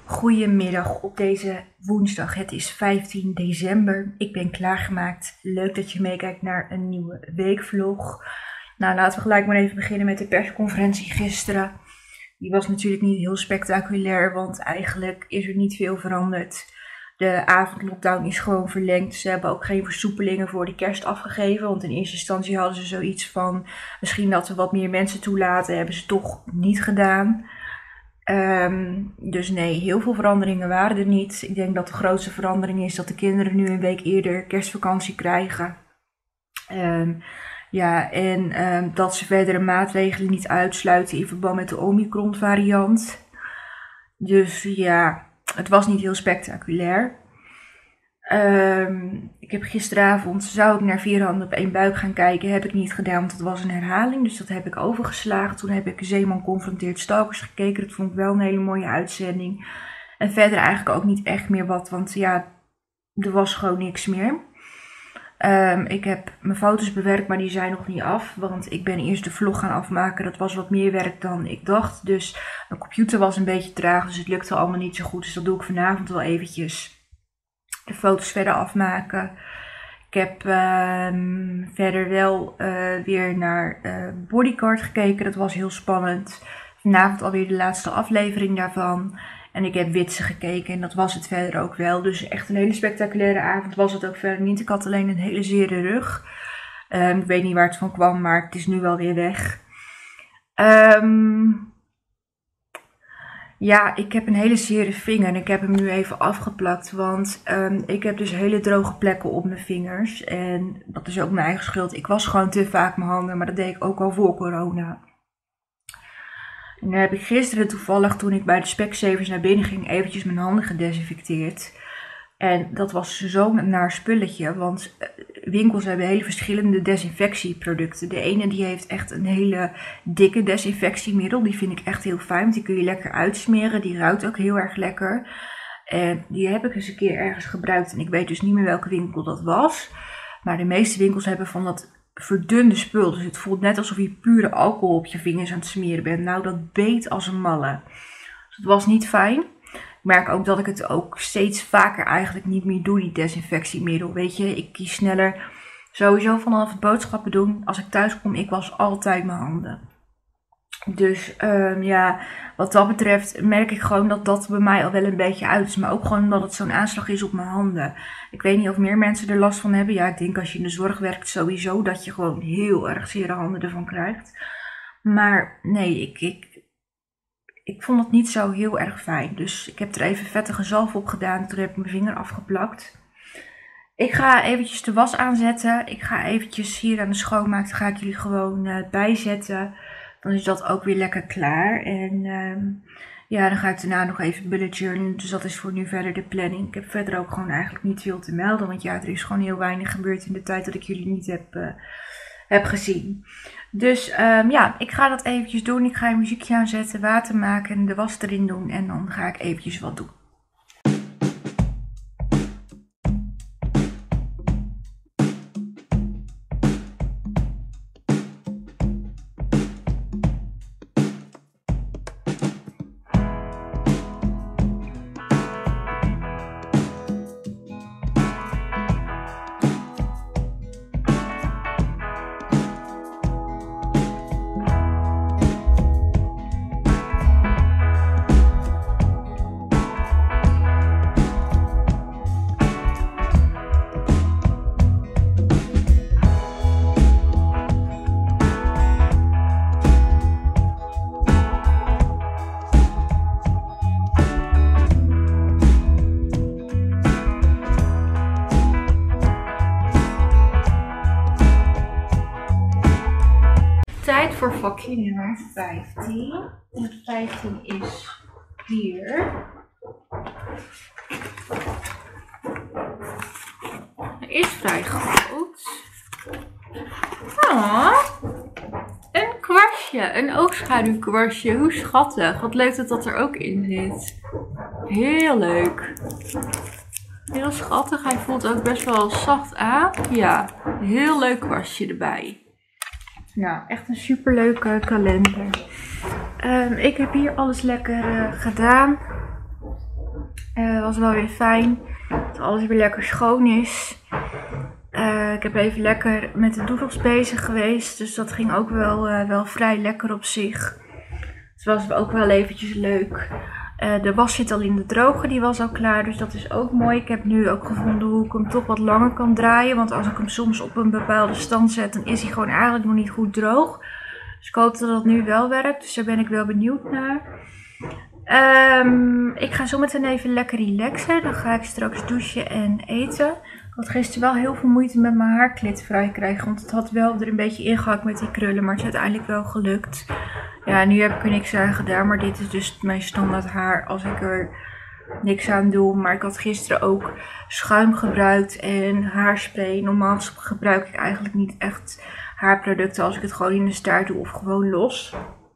Goedemiddag op deze woensdag. Het is 15 december. Ik ben klaargemaakt. Leuk dat je meekijkt naar een nieuwe weekvlog. Nou, laten we gelijk maar even beginnen met de persconferentie gisteren. Die was natuurlijk niet heel spectaculair, want eigenlijk is er niet veel veranderd. De avondlockdown is gewoon verlengd. Ze hebben ook geen versoepelingen voor de kerst afgegeven. Want in eerste instantie hadden ze zoiets van, misschien dat we wat meer mensen toelaten. Hebben ze toch niet gedaan. Dus nee, heel veel veranderingen waren er niet. Ik denk dat de grootste verandering is dat de kinderen nu een week eerder kerstvakantie krijgen. Dat ze verdere maatregelen niet uitsluiten in verband met de Omicron variant. Dus ja, het was niet heel spectaculair. Ik heb gisteravond, zou ik naar 4 handen op 1 buik gaan kijken, heb ik niet gedaan, want dat was een herhaling, dus dat heb ik overgeslagen. Toen heb ik Zeeman confronteert stalkers gekeken, dat vond ik wel een hele mooie uitzending. En verder eigenlijk ook niet echt meer wat, want ja, er was gewoon niks meer. Ik heb mijn foto's bewerkt, maar die zijn nog niet af, want ik ben eerst de vlog gaan afmaken. Dat was wat meer werk dan ik dacht, dus mijn computer was een beetje traag, dus het lukte allemaal niet zo goed. Dus dat doe ik vanavond wel eventjes. De foto's verder afmaken. Ik heb verder wel weer naar Bodyguard gekeken. Dat was heel spannend. Vanavond alweer de laatste aflevering daarvan. En ik heb Witse gekeken en dat was het verder ook wel. Dus echt een hele spectaculaire avond was het ook verder niet. Ik had alleen een hele zere rug. Ik weet niet waar het van kwam, maar het is nu wel weer weg. Ja, ik heb een hele zere vinger en ik heb hem nu even afgeplakt, want ik heb dus hele droge plekken op mijn vingers. En dat is ook mijn eigen schuld. Ik was gewoon te vaak mijn handen, maar dat deed ik ook al voor corona. En dan heb ik gisteren toevallig, toen ik bij de Specsavers naar binnen ging, eventjes mijn handen gedesinfecteerd. En dat was zo'n naar spulletje, want winkels hebben hele verschillende desinfectieproducten. De ene die heeft echt een hele dikke desinfectiemiddel, die vind ik echt heel fijn, want die kun je lekker uitsmeren. Die ruikt ook heel erg lekker. En die heb ik eens een keer ergens gebruikt en ik weet dus niet meer welke winkel dat was. Maar de meeste winkels hebben van dat verdunde spul, dus het voelt net alsof je pure alcohol op je vingers aan het smeren bent. Nou, dat beet als een malle. Dus het was niet fijn. Ik merk ook dat ik het ook steeds vaker eigenlijk niet meer doe, die desinfectiemiddel. Weet je, ik kies sneller sowieso vanaf het boodschappen doen. Als ik thuis kom, ik was altijd mijn handen. Dus ja, wat dat betreft merk ik gewoon dat dat bij mij al wel een beetje uit is. Maar ook gewoon omdat het zo'n aanslag is op mijn handen. Ik weet niet of meer mensen er last van hebben. Ja, ik denk als je in de zorg werkt sowieso dat je gewoon heel erg zere handen ervan krijgt. Maar nee, ik vond het niet zo heel erg fijn. Dus ik heb er even vettige zalf op gedaan. Toen heb ik mijn vinger afgeplakt. Ik ga eventjes de was aanzetten. Ik ga eventjes hier aan de schoonmaak. Dan ga ik jullie gewoon bijzetten. Dan is dat ook weer lekker klaar. En ja, dan ga ik daarna nog even bullet journalen. Dus dat is voor nu verder de planning. Ik heb verder ook gewoon eigenlijk niet veel te melden. Want ja, er is gewoon heel weinig gebeurd in de tijd dat ik jullie niet heb gezien. Dus ja, ik ga dat eventjes doen. Ik ga een muziekje aanzetten, water maken en de was erin doen. En dan ga ik eventjes wat doen. Tijd voor vakje nummer 15. En 15 is hier. Hij is vrij groot. Oh, een kwastje, een oogschaduwkwastje. Hoe schattig. Wat leuk dat dat er ook in zit. Heel leuk. Heel schattig. Hij voelt ook best wel zacht aan. Ja, heel leuk kwastje erbij. Nou, echt een superleuke kalender. Ik heb hier alles lekker gedaan. Was wel weer fijn dat alles weer lekker schoon is. Ik heb even lekker met de doodles bezig geweest, dus dat ging ook wel vrij lekker op zich. Het was ook wel eventjes leuk. De was zit al in de droger, die was al klaar, dus dat is ook mooi. Ik heb nu ook gevonden hoe ik hem toch wat langer kan draaien, want als ik hem soms op een bepaalde stand zet, dan is hij gewoon eigenlijk nog niet goed droog. Dus ik hoop dat dat nu wel werkt, dus daar ben ik wel benieuwd naar. Ik ga zo meteen even lekker relaxen, dan ga ik straks douchen en eten. Ik had gisteren wel heel veel moeite met mijn haarklit vrij krijgen, want het had wel er een beetje ingehakt met die krullen, maar het is uiteindelijk wel gelukt. Ja, nu heb ik er niks aan gedaan, maar dit is dus mijn standaard haar als ik er niks aan doe. Maar ik had gisteren ook schuim gebruikt en haarspray. Normaal gebruik ik eigenlijk niet echt haarproducten als ik het gewoon in de staart doe of gewoon los.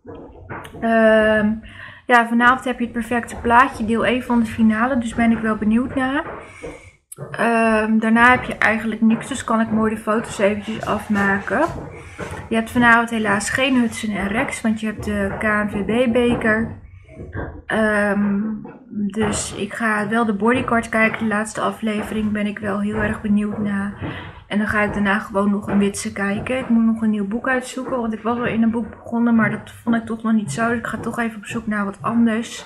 Ja, vanavond heb je het perfecte plaatje, deel 1 van de finale, dus ben ik wel benieuwd naar. Daarna heb je eigenlijk niks, dus kan ik mooi de foto's eventjes afmaken. Je hebt vanavond helaas geen Hudson en Rex, want je hebt de KNVB-beker. Dus ik ga wel de bodycard kijken, de laatste aflevering ben ik wel heel erg benieuwd naar. En dan ga ik daarna gewoon nog een Witse kijken. Ik moet nog een nieuw boek uitzoeken, want ik was al in een boek begonnen, maar dat vond ik toch nog niet zo. Dus ik ga toch even op zoek naar wat anders.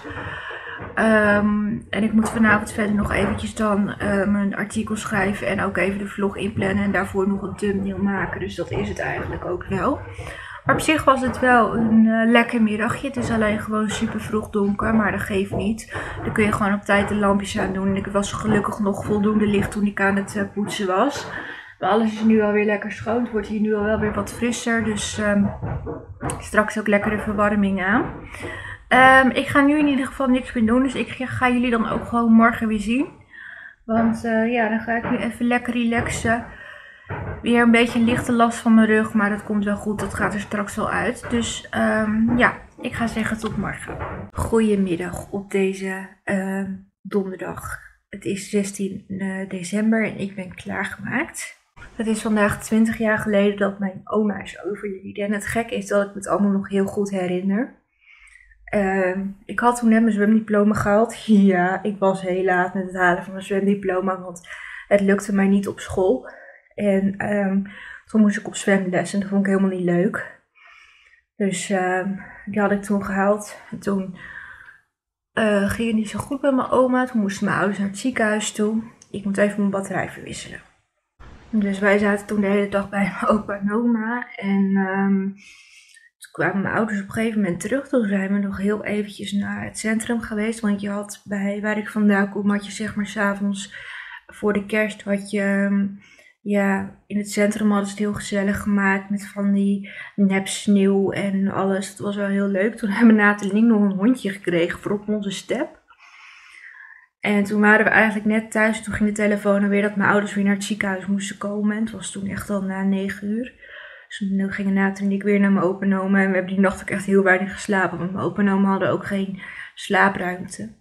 En ik moet vanavond verder nog eventjes dan mijn artikel schrijven en ook even de vlog inplannen en daarvoor nog een thumbnail maken. Dus dat is het eigenlijk ook wel. Maar op zich was het wel een lekker middagje. Het is alleen gewoon super vroeg donker, maar dat geeft niet. Dan kun je gewoon op tijd de lampjes aan doen. En ik was gelukkig nog voldoende licht toen ik aan het poetsen was. Maar alles is nu alweer lekker schoon. Het wordt hier nu al wel weer wat frisser. Dus straks ook lekker de verwarming aan. Ik ga nu in ieder geval niks meer doen. Dus ik ga jullie dan ook gewoon morgen weer zien. Want ja, dan ga ik nu even lekker relaxen. Weer een beetje lichte last van mijn rug. Maar dat komt wel goed. Dat gaat er straks wel uit. Dus ja, ik ga zeggen tot morgen. Goedemiddag op deze donderdag. Het is 16 december en ik ben klaargemaakt. Het is vandaag 20 jaar geleden dat mijn oma is overleden. En het gekke is dat ik het allemaal nog heel goed herinner. Ik had toen net mijn zwemdiploma gehaald. Ja, ik was heel laat met het halen van mijn zwemdiploma, want het lukte mij niet op school. En toen moest ik op zwemles en dat vond ik helemaal niet leuk. Dus die had ik toen gehaald. En toen ging het niet zo goed met mijn oma. Toen moesten mijn ouders naar het ziekenhuis toe. Ik moet even mijn batterij verwisselen. Dus wij zaten toen de hele dag bij mijn opa en oma. En toen kwamen mijn ouders op een gegeven moment terug. Toen zijn we nog heel eventjes naar het centrum geweest. Want je had waar ik vandaan kom, had je zeg maar 's avonds voor de kerst had je... Ja, in het centrum hadden ze het heel gezellig gemaakt met van die nep sneeuw en alles. Het was wel heel leuk. Toen hebben Nathalie nog een hondje gekregen voor op onze step. En toen waren we eigenlijk net thuis. Toen ging de telefoon alweer dat mijn ouders weer naar het ziekenhuis moesten komen. En het was toen echt al na 9 uur. Dus toen gingen Nathalie en ik weer naar mijn opa en oma. En we hebben die nacht ook echt heel weinig geslapen. Want mijn opa en oma hadden ook geen slaapruimte.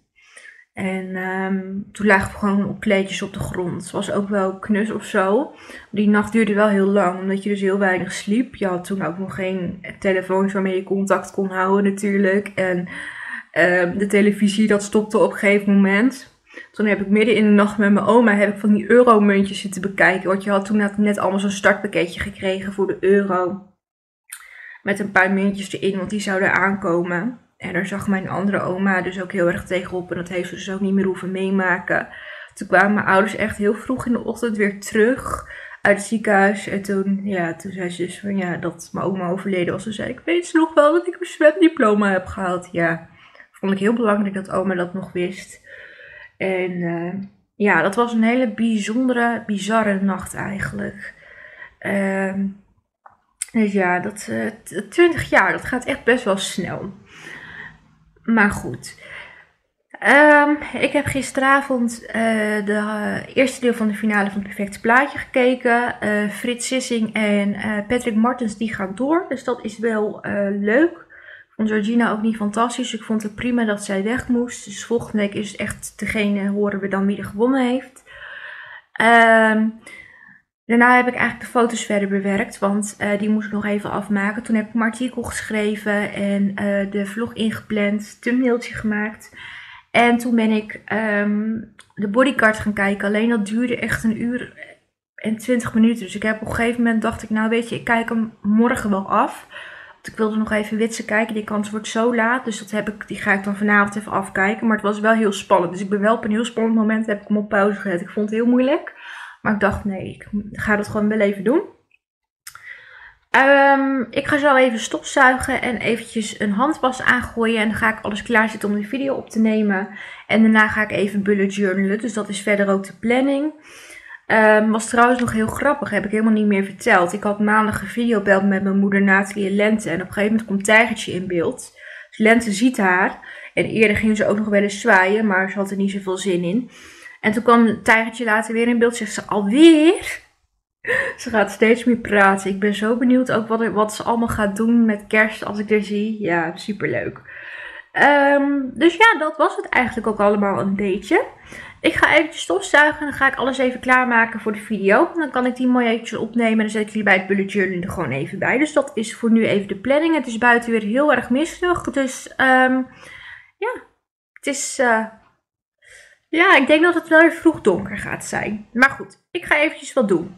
En toen lagen we gewoon op kleedjes op de grond. Het was ook wel knus of zo. Die nacht duurde wel heel lang, omdat je dus heel weinig sliep. Je had toen ook nog geen telefoons waarmee je contact kon houden natuurlijk. En de televisie, dat stopte op een gegeven moment. Toen heb ik midden in de nacht met mijn oma van die euromuntjes zitten bekijken. Want je had toen net allemaal zo'n startpakketje gekregen voor de euro. Met een paar muntjes erin, want die zouden aankomen. En daar zag mijn andere oma dus ook heel erg tegenop. En dat heeft ze dus ook niet meer hoeven meemaken. Toen kwamen mijn ouders echt heel vroeg in de ochtend weer terug uit het ziekenhuis. En toen zei ze dus van ja, dat mijn oma overleden was. Toen zei ik weet ze nog wel dat ik mijn zwemdiploma heb gehaald. Ja, vond ik heel belangrijk dat oma dat nog wist. En ja, dat was een hele bizarre nacht eigenlijk. Dus ja, 20 jaar, dat gaat echt best wel snel. Maar goed. Ik heb gisteravond de eerste deel van de finale van het perfecte plaatje gekeken. Frits Sissing en Patrick Martens die gaan door. Dus dat is wel leuk. Ik vond Georgina ook niet fantastisch. Ik vond het prima dat zij weg moest. Dus volgende week is het echt degene, horen we dan wie er gewonnen heeft. Daarna heb ik eigenlijk de foto's verder bewerkt, want die moest ik nog even afmaken. Toen heb ik mijn artikel geschreven en de vlog ingepland, thumbnailtje gemaakt. En toen ben ik de bodyguard gaan kijken. Alleen dat duurde echt 1 uur en 20 minuten. Dus ik heb op een gegeven moment dacht ik, nou weet je, ik kijk hem morgen wel af. Want ik wilde nog even Witse kijken. Die kans wordt zo laat. Dus die ga ik dan vanavond even afkijken. Maar het was wel heel spannend. Dus ik ben wel op een heel spannend moment heb ik hem op pauze gezet. Ik vond het heel moeilijk. Maar ik dacht, nee, ik ga dat gewoon wel even doen. Ik ga zo even stofzuigen en eventjes een handwas aangooien. En dan ga ik alles klaarzetten om die video op te nemen. En daarna ga ik even bullet journalen. Dus dat is verder ook de planning. Was trouwens nog heel grappig. Heb ik helemaal niet meer verteld. Ik had maandag een videobeld met mijn moeder Nathalie en Lente. En op een gegeven moment komt Tijgertje in beeld. Dus Lente ziet haar. En eerder ging ze ook nog wel eens zwaaien. Maar ze had er niet zoveel zin in. En toen kwam Tijgertje later weer in beeld. Zegt ze alweer? Ze gaat steeds meer praten. Ik ben zo benieuwd ook wat ze allemaal gaat doen met kerst als ik er zie. Ja, superleuk. Dus ja, dat was het eigenlijk ook allemaal een beetje. Ik ga eventjes stofzuigen en dan ga ik alles even klaarmaken voor de video. Dan kan ik die mooi eventjes opnemen en dan zet ik die bij het bullet journal er gewoon even bij. Dus dat is voor nu even de planning. Het is buiten weer heel erg mistig. Dus ja, het is... ja, ik denk dat het wel weer vroeg donker gaat zijn. Maar goed, ik ga eventjes wat doen.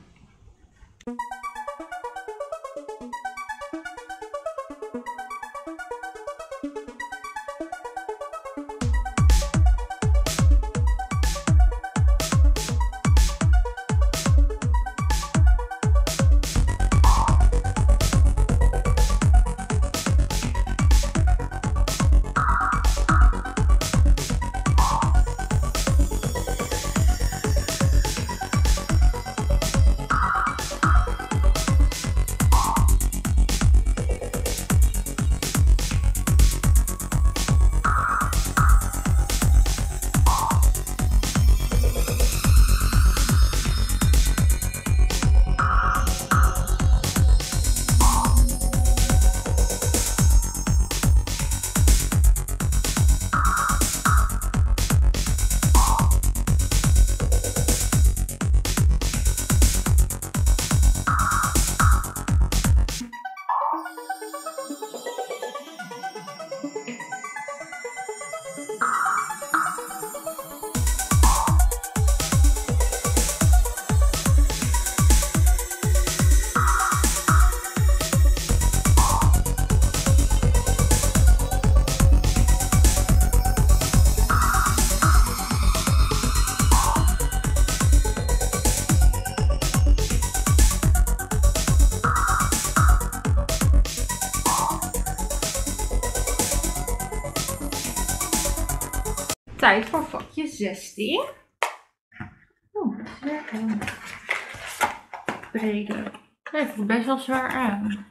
Tijd voor vakje 16. Oh, dat is lekker. Breder. Hij voelt best wel zwaar aan.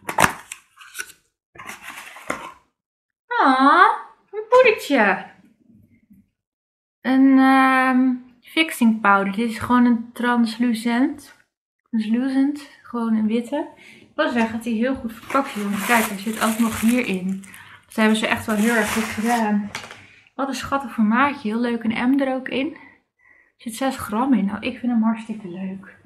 Ah, een poedertje. Een fixing powder. Dit is gewoon een translucent. Gewoon een witte. Ik wil zeggen dat hij heel goed verpakt is. Want kijk, hij zit ook nog hierin. Dat hebben ze echt wel heel erg goed gedaan. Wat een schattig formaatje. Heel leuk. Een M er ook in. Er zit 6 gram in. Nou, ik vind hem hartstikke leuk.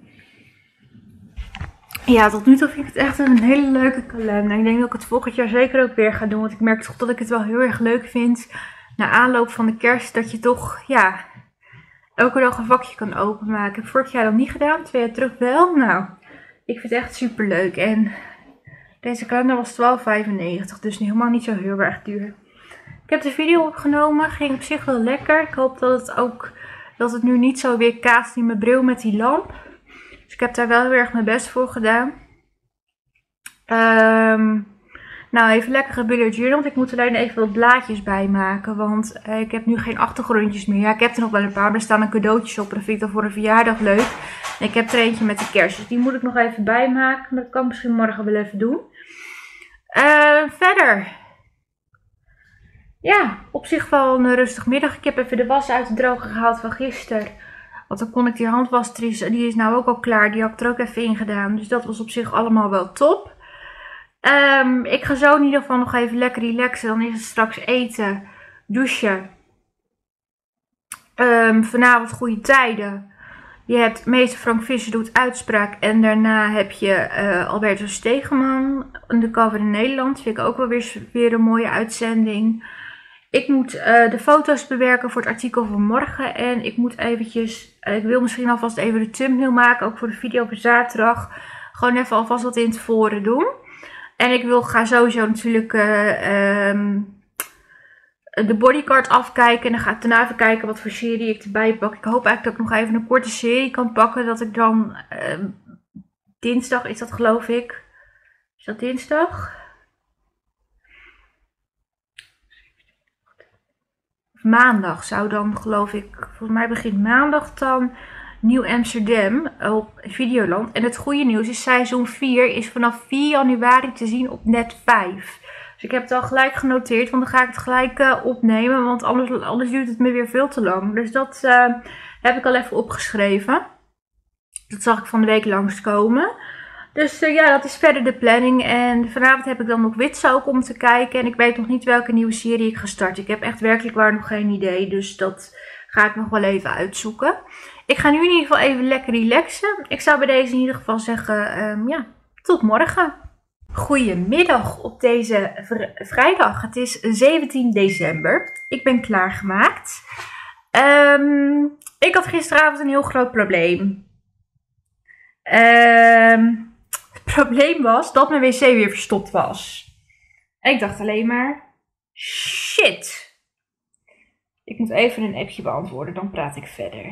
Ja, tot nu toe vind ik het echt een hele leuke kalender. Ik denk dat ik het volgend jaar zeker ook weer ga doen. Want ik merk toch dat ik het wel heel erg leuk vind. Na aanloop van de kerst dat je toch, ja, elke dag een vakje kan openmaken. Ik heb vorig jaar dat niet gedaan. 2 jaar terug wel. Nou, ik vind het echt super leuk. En deze kalender was €12,95. Dus helemaal niet zo heel erg duur. Ik heb de video opgenomen, ging op zich wel lekker. Ik hoop dat het nu niet zo weer kaast in mijn bril met die lamp. Dus ik heb daar wel heel erg mijn best voor gedaan. Nou, even lekker gebullet journal, want ik moet alleen even wat blaadjes bijmaken. Want ik heb nu geen achtergrondjes meer. Ja, ik heb er nog wel een paar, maar er staan een cadeautjes op. En dat vind ik dan voor een verjaardag leuk. En ik heb er eentje met de kerst, dus die moet ik nog even bijmaken. Maar dat kan ik misschien morgen wel even doen. Verder... Ja, op zich wel een rustig middag. Ik heb even de was uit de droger gehaald van gisteren. Want dan kon ik die handwas, die is nou ook al klaar. Die had ik er ook even in gedaan. Dus dat was op zich allemaal wel top. Ik ga zo in ieder geval nog even lekker relaxen. Dan is het straks eten, douchen. Vanavond goede tijden. Je hebt meester Frank Visser doet uitspraak. En daarna heb je Alberto Stegeman. Undercover in Nederland. Vind ik ook wel weer een mooie uitzending. Ik moet de foto's bewerken voor het artikel van morgen. En ik moet eventjes, ik wil misschien alvast even de thumbnail maken, ook voor de video op zaterdag. Gewoon even alvast wat in tevoren doen. En ik ga sowieso natuurlijk de bodycard afkijken. En dan ga ik daarna even kijken wat voor serie ik erbij pak. Ik hoop eigenlijk dat ik nog even een korte serie kan pakken. Dat ik dan dinsdag, is dat geloof ik. Is dat dinsdag? Maandag zou dan geloof ik, volgens mij begint maandag dan Nieuw Amsterdam op Videoland. En het goede nieuws is seizoen 4 is vanaf 4 januari te zien op Net 5. Dus ik heb het al gelijk genoteerd, want dan ga ik het gelijk opnemen, want anders duurt het me weer veel te lang. Dus dat heb ik al even opgeschreven. Dat zag ik van de week langskomen. Dus ja, dat is verder de planning. En vanavond heb ik dan nog Witse ook om te kijken. En ik weet nog niet welke nieuwe serie ik ga starten. Ik heb echt werkelijk waar nog geen idee. Dus dat ga ik nog wel even uitzoeken. Ik ga nu in ieder geval even lekker relaxen. Ik zou bij deze in ieder geval zeggen, ja, tot morgen. Goedemiddag op deze vrijdag. Het is 17 december. Ik ben klaargemaakt. Ik had gisteravond een heel groot probleem. Het probleem was dat mijn wc weer verstopt was. En ik dacht alleen maar, shit. Ik moet even een appje beantwoorden, dan praat ik verder.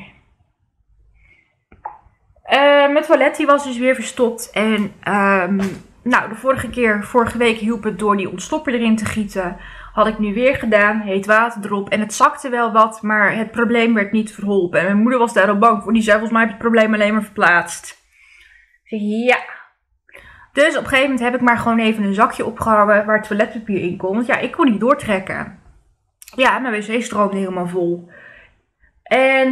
Mijn toilet die was dus weer verstopt. En nou, de vorige week hielp het door die ontstopper erin te gieten. Had ik nu weer gedaan, heet water erop. En het zakte wel wat, maar het probleem werd niet verholpen. En mijn moeder was daar al bang voor. Die zei, volgens mij heb je het probleem alleen maar verplaatst. Ik zeg, ja. Dus op een gegeven moment heb ik maar gewoon even een zakje opgehangen waar het toiletpapier in kon. Want ja, ik kon niet doortrekken. Ja, mijn wc stroomde helemaal vol. En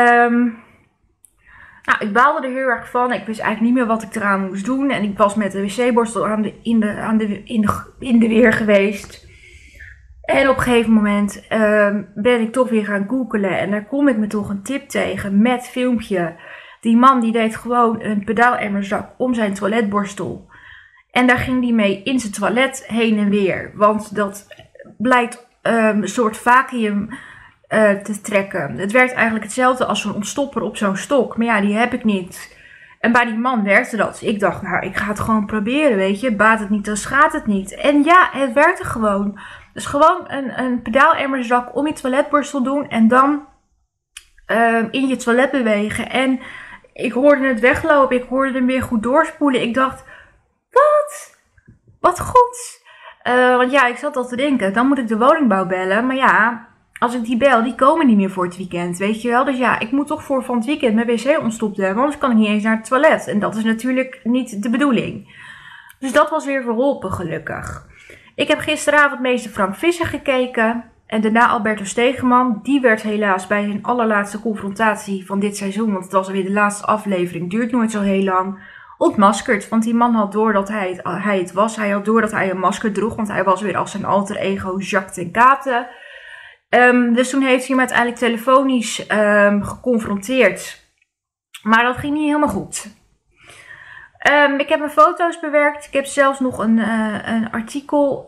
nou, ik baalde er heel erg van. Ik wist eigenlijk niet meer wat ik eraan moest doen. En ik was met de wc-borstel in de weer geweest. En op een gegeven moment ben ik toch weer gaan googlen. En daar kom ik me toch een tip tegen met filmpje. Die man die deed gewoon een pedaalemmerzak om zijn toiletborstel. En daar ging hij mee in zijn toilet heen en weer. Want dat blijkt een soort vacuüm te trekken. Het werkt eigenlijk hetzelfde als zo'n ontstopper op zo'n stok. Maar ja, die heb ik niet. En bij die man werkte dat. Dus ik dacht, nou, ik ga het gewoon proberen, weet je. Baat het niet, dan schaadt het niet. En ja, het werkte gewoon. Dus gewoon een pedaalemmerzak om je toiletborstel doen. En dan in je toilet bewegen. En ik hoorde het weglopen. Ik hoorde hem weer goed doorspoelen. Ik dacht, wat? Wat goed. Want ja, ik zat al te denken, dan moet ik de woningbouw bellen. Maar ja, als ik die bel, die komen niet meer voor het weekend, weet je wel. Dus ja, ik moet toch voor van het weekend mijn wc ontstopt hebben. Anders kan ik niet eens naar het toilet. En dat is natuurlijk niet de bedoeling. Dus dat was weer verholpen, gelukkig. Ik heb gisteravond meester Frank Visser gekeken. En daarna Alberto Stegeman. Die werd helaas bij zijn allerlaatste confrontatie van dit seizoen, want het was alweer de laatste aflevering, duurt nooit zo heel lang, ontmaskerd. Want die man had door dat hij het was. Hij had door dat hij een masker droeg, want hij was weer als zijn alter ego Jacques ten Kate. Dus toen heeft hij hem uiteindelijk telefonisch geconfronteerd. Maar dat ging niet helemaal goed. Ik heb mijn foto's bewerkt. Ik heb zelfs nog een artikel,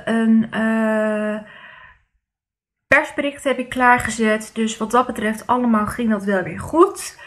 persbericht heb ik klaargezet. Dus wat dat betreft allemaal ging dat wel weer goed.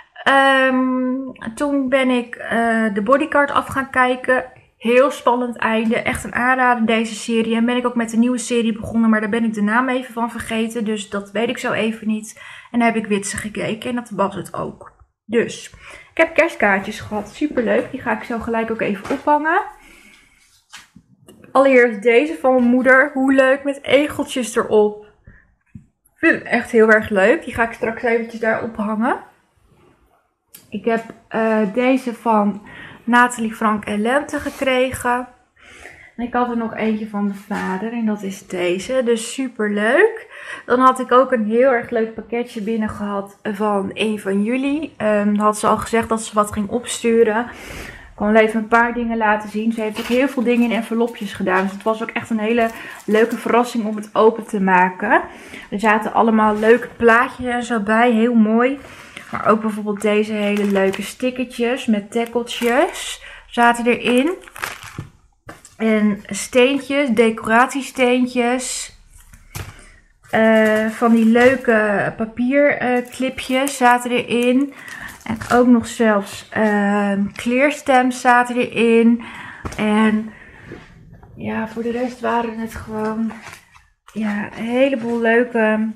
Toen ben ik de bodycard af gaan kijken. Heel spannend einde. Echt een aanrader deze serie. En ben ik ook met een nieuwe serie begonnen. Maar daar ben ik de naam even van vergeten. Dus dat weet ik zo even niet. En daar heb ik Witse gekeken. En dat was het ook. Dus ik heb kerstkaartjes gehad. Super leuk. Die ga ik zo gelijk ook even ophangen. Allereerst deze van mijn moeder. Hoe leuk, met egeltjes erop. Ik vind het echt heel erg leuk. Die ga ik straks eventjes daar ophangen. Ik heb deze van Nathalie, Frank en Lente gekregen. En ik had er nog eentje van mijn vader. En dat is deze. Dus super leuk. Dan had ik ook een heel erg leuk pakketje binnen gehad van een van jullie. Had ze al gezegd dat ze wat ging opsturen. Ik kan wel even een paar dingen laten zien. Ze heeft ook heel veel dingen in envelopjes gedaan. Dus het was ook echt een hele leuke verrassing om het open te maken. Er zaten allemaal leuke plaatjes en zo bij. Heel mooi. Maar ook bijvoorbeeld deze hele leuke stickertjes met tekkeltjes zaten erin. En steentjes, decoratiesteentjes. Van die leuke papierclipjes zaten erin. En ook nog zelfs kleerstamps zaten erin. En ja, voor de rest waren het gewoon ja, een heleboel leuke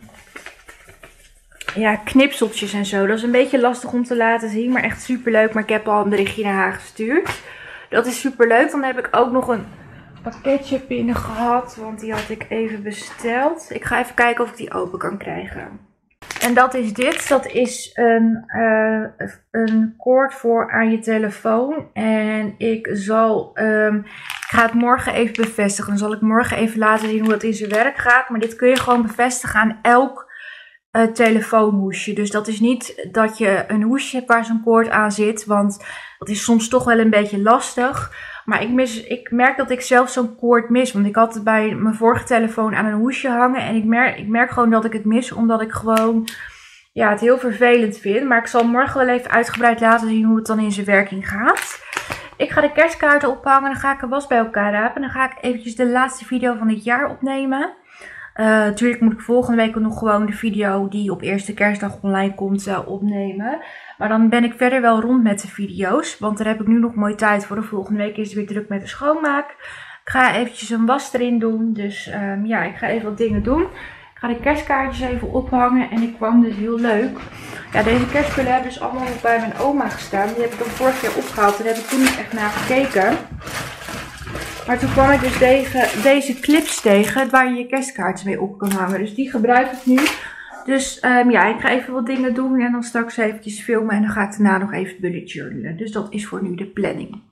knipseltjes en zo. Dat is een beetje lastig om te laten zien, maar echt super leuk. Maar ik heb al een berichtje naar haar gestuurd. Dat is super leuk. Dan heb ik ook nog een pakketje binnen gehad, want die had ik even besteld. Ik ga even kijken of ik die open kan krijgen. En dat is dit. Dat is een koord voor aan je telefoon. En ik ga het morgen even bevestigen. Dan zal ik morgen even laten zien hoe het in zijn werk gaat. Maar dit kun je gewoon bevestigen aan elk telefoonhoesje. Dus dat is niet dat je een hoesje hebt waar zo'n koord aan zit. Want dat is soms toch wel een beetje lastig. Maar ik merk dat ik zelf zo'n koord mis. Want ik had het bij mijn vorige telefoon aan een hoesje hangen. En ik merk gewoon dat ik het mis. Omdat ik gewoon het heel vervelend vind. Maar ik zal morgen wel even uitgebreid laten zien hoe het dan in zijn werking gaat. Ik ga de kerstkaarten ophangen. Dan ga ik er was bij elkaar rapen. En dan ga ik eventjes de laatste video van dit jaar opnemen. Natuurlijk moet ik volgende week nog gewoon de video die op eerste kerstdag online komt opnemen. Maar dan ben ik verder wel rond met de video's. Want daar heb ik nu nog mooi tijd voor. De volgende week is het weer druk met de schoonmaak. Ik ga eventjes een was erin doen. Dus ik ga even wat dingen doen. Ik ga de kerstkaartjes even ophangen. En ik kwam dus heel leuk. Ja, deze kerstspullen hebben dus allemaal nog bij mijn oma gestaan. Die heb ik dan vorig jaar opgehaald. Daar heb ik toen niet echt naar gekeken. Maar toen kwam ik dus deze clips tegen waar je je kerstkaarten mee op kan hangen. Dus die gebruik ik nu. Dus ik ga even wat dingen doen en dan straks eventjes filmen. En dan ga ik daarna nog even bullet journalen. Dus dat is voor nu de planning.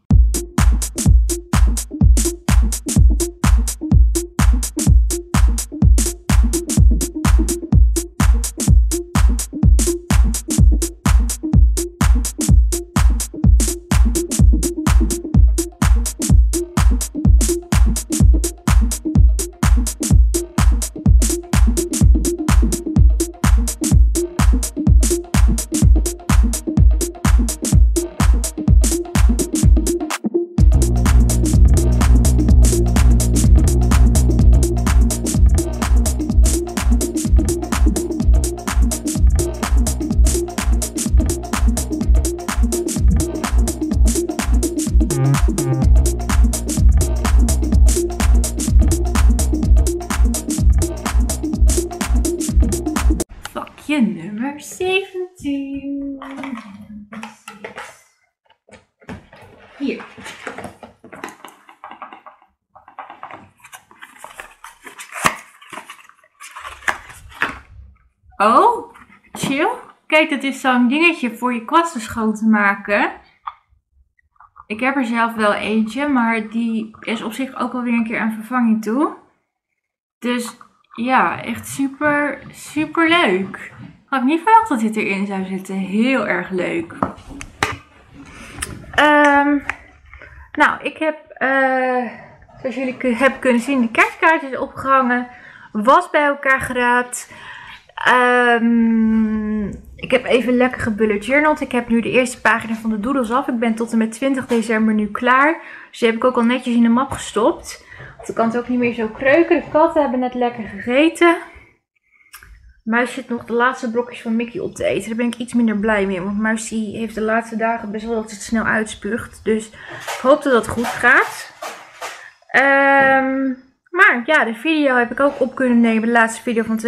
Vakje nummer 17. Hier. Oh, chill. Kijk, dat is zo'n dingetje voor je kwasten schoon te maken. Ik heb er zelf wel eentje, maar die is op zich ook alweer een keer aan vervanging toe. Dus ja, echt super, super leuk. Had ik niet verwacht dat dit erin zou zitten. Heel erg leuk. Nou, ik heb, zoals jullie hebben kunnen zien, de kerstkaartjes opgehangen. Was bij elkaar geraapt. Ik heb even lekker gebullet journald. Ik heb nu de eerste pagina van de doodles af. Ik ben tot en met 20 december nu klaar. Dus die heb ik ook al netjes in de map gestopt. Want dan kan het ook niet meer zo kreuken. De katten hebben net lekker gegeten. Muis zit nog de laatste blokjes van Mickey op te eten. Daar ben ik iets minder blij mee. Want Muis die heeft de laatste dagen best wel dat het snel uitspuugt. Dus ik hoop dat dat goed gaat. Maar ja, de video heb ik ook op kunnen nemen. De laatste video van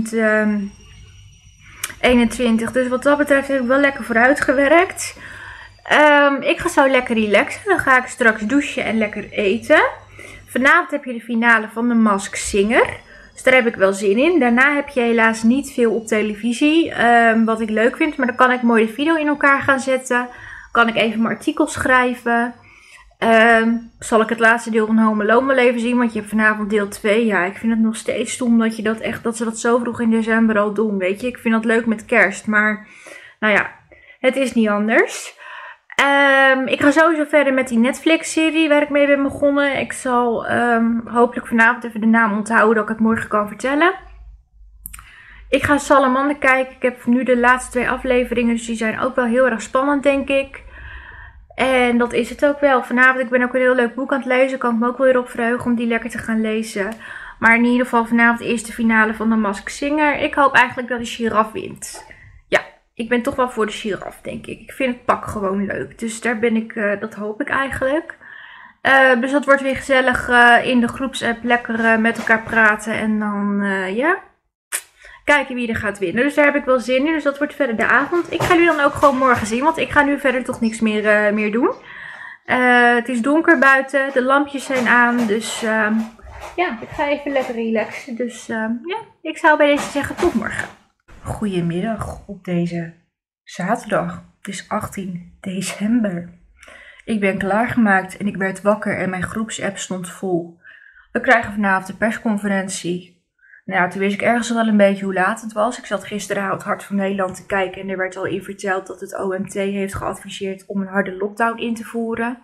2021. Dus wat dat betreft heb ik wel lekker vooruit gewerkt. Ik ga zo lekker relaxen. Dan ga ik straks douchen en lekker eten. Vanavond heb je de finale van de Masked Singer. Dus daar heb ik wel zin in. Daarna heb je helaas niet veel op televisie. Wat ik leuk vind. Maar dan kan ik mooi de video in elkaar gaan zetten. Kan ik even mijn artikel schrijven. Zal ik het laatste deel van Home Alone wel even zien. Want je hebt vanavond deel 2. Ja, ik vind het nog steeds stom dat ze dat zo vroeg in december al doen. Weet je, ik vind dat leuk met kerst. Maar nou ja, het is niet anders. Ik ga sowieso verder met die Netflix-serie waar ik mee ben begonnen. Ik zal hopelijk vanavond even de naam onthouden dat ik het morgen kan vertellen. Ik ga Salamander kijken. Ik heb nu de laatste 2 afleveringen, dus die zijn ook wel heel erg spannend, denk ik. En dat is het ook wel. Vanavond, ik ben ook een heel leuk boek aan het lezen. Kan ik me ook wel weer op verheugen om die lekker te gaan lezen. Maar in ieder geval vanavond de eerste finale van de Masked Singer. Ik hoop eigenlijk dat de giraf wint. Ja, ik ben toch wel voor de giraf, denk ik. Ik vind het pak gewoon leuk. Dus daar ben ik, dat hoop ik eigenlijk. Dus dat wordt weer gezellig in de groepsapp. Lekker met elkaar praten. En dan, ja, kijken wie er gaat winnen. Dus daar heb ik wel zin in. Dus dat wordt verder de avond. Ik ga jullie dan ook gewoon morgen zien. Want ik ga nu verder toch niks meer doen. Het is donker buiten. De lampjes zijn aan. Dus ja, ik ga even lekker relaxen. Dus ja, ik zou bij deze zeggen tot morgen. Goedemiddag op deze zaterdag. Het is 18 december. Ik ben klaargemaakt en ik werd wakker en mijn groepsapp stond vol. We krijgen vanavond de persconferentie. Nou, toen wist ik ergens wel een beetje hoe laat het was. Ik zat gisteravond Hart van Nederland te kijken en er werd al in verteld dat het OMT heeft geadviseerd om een harde lockdown in te voeren.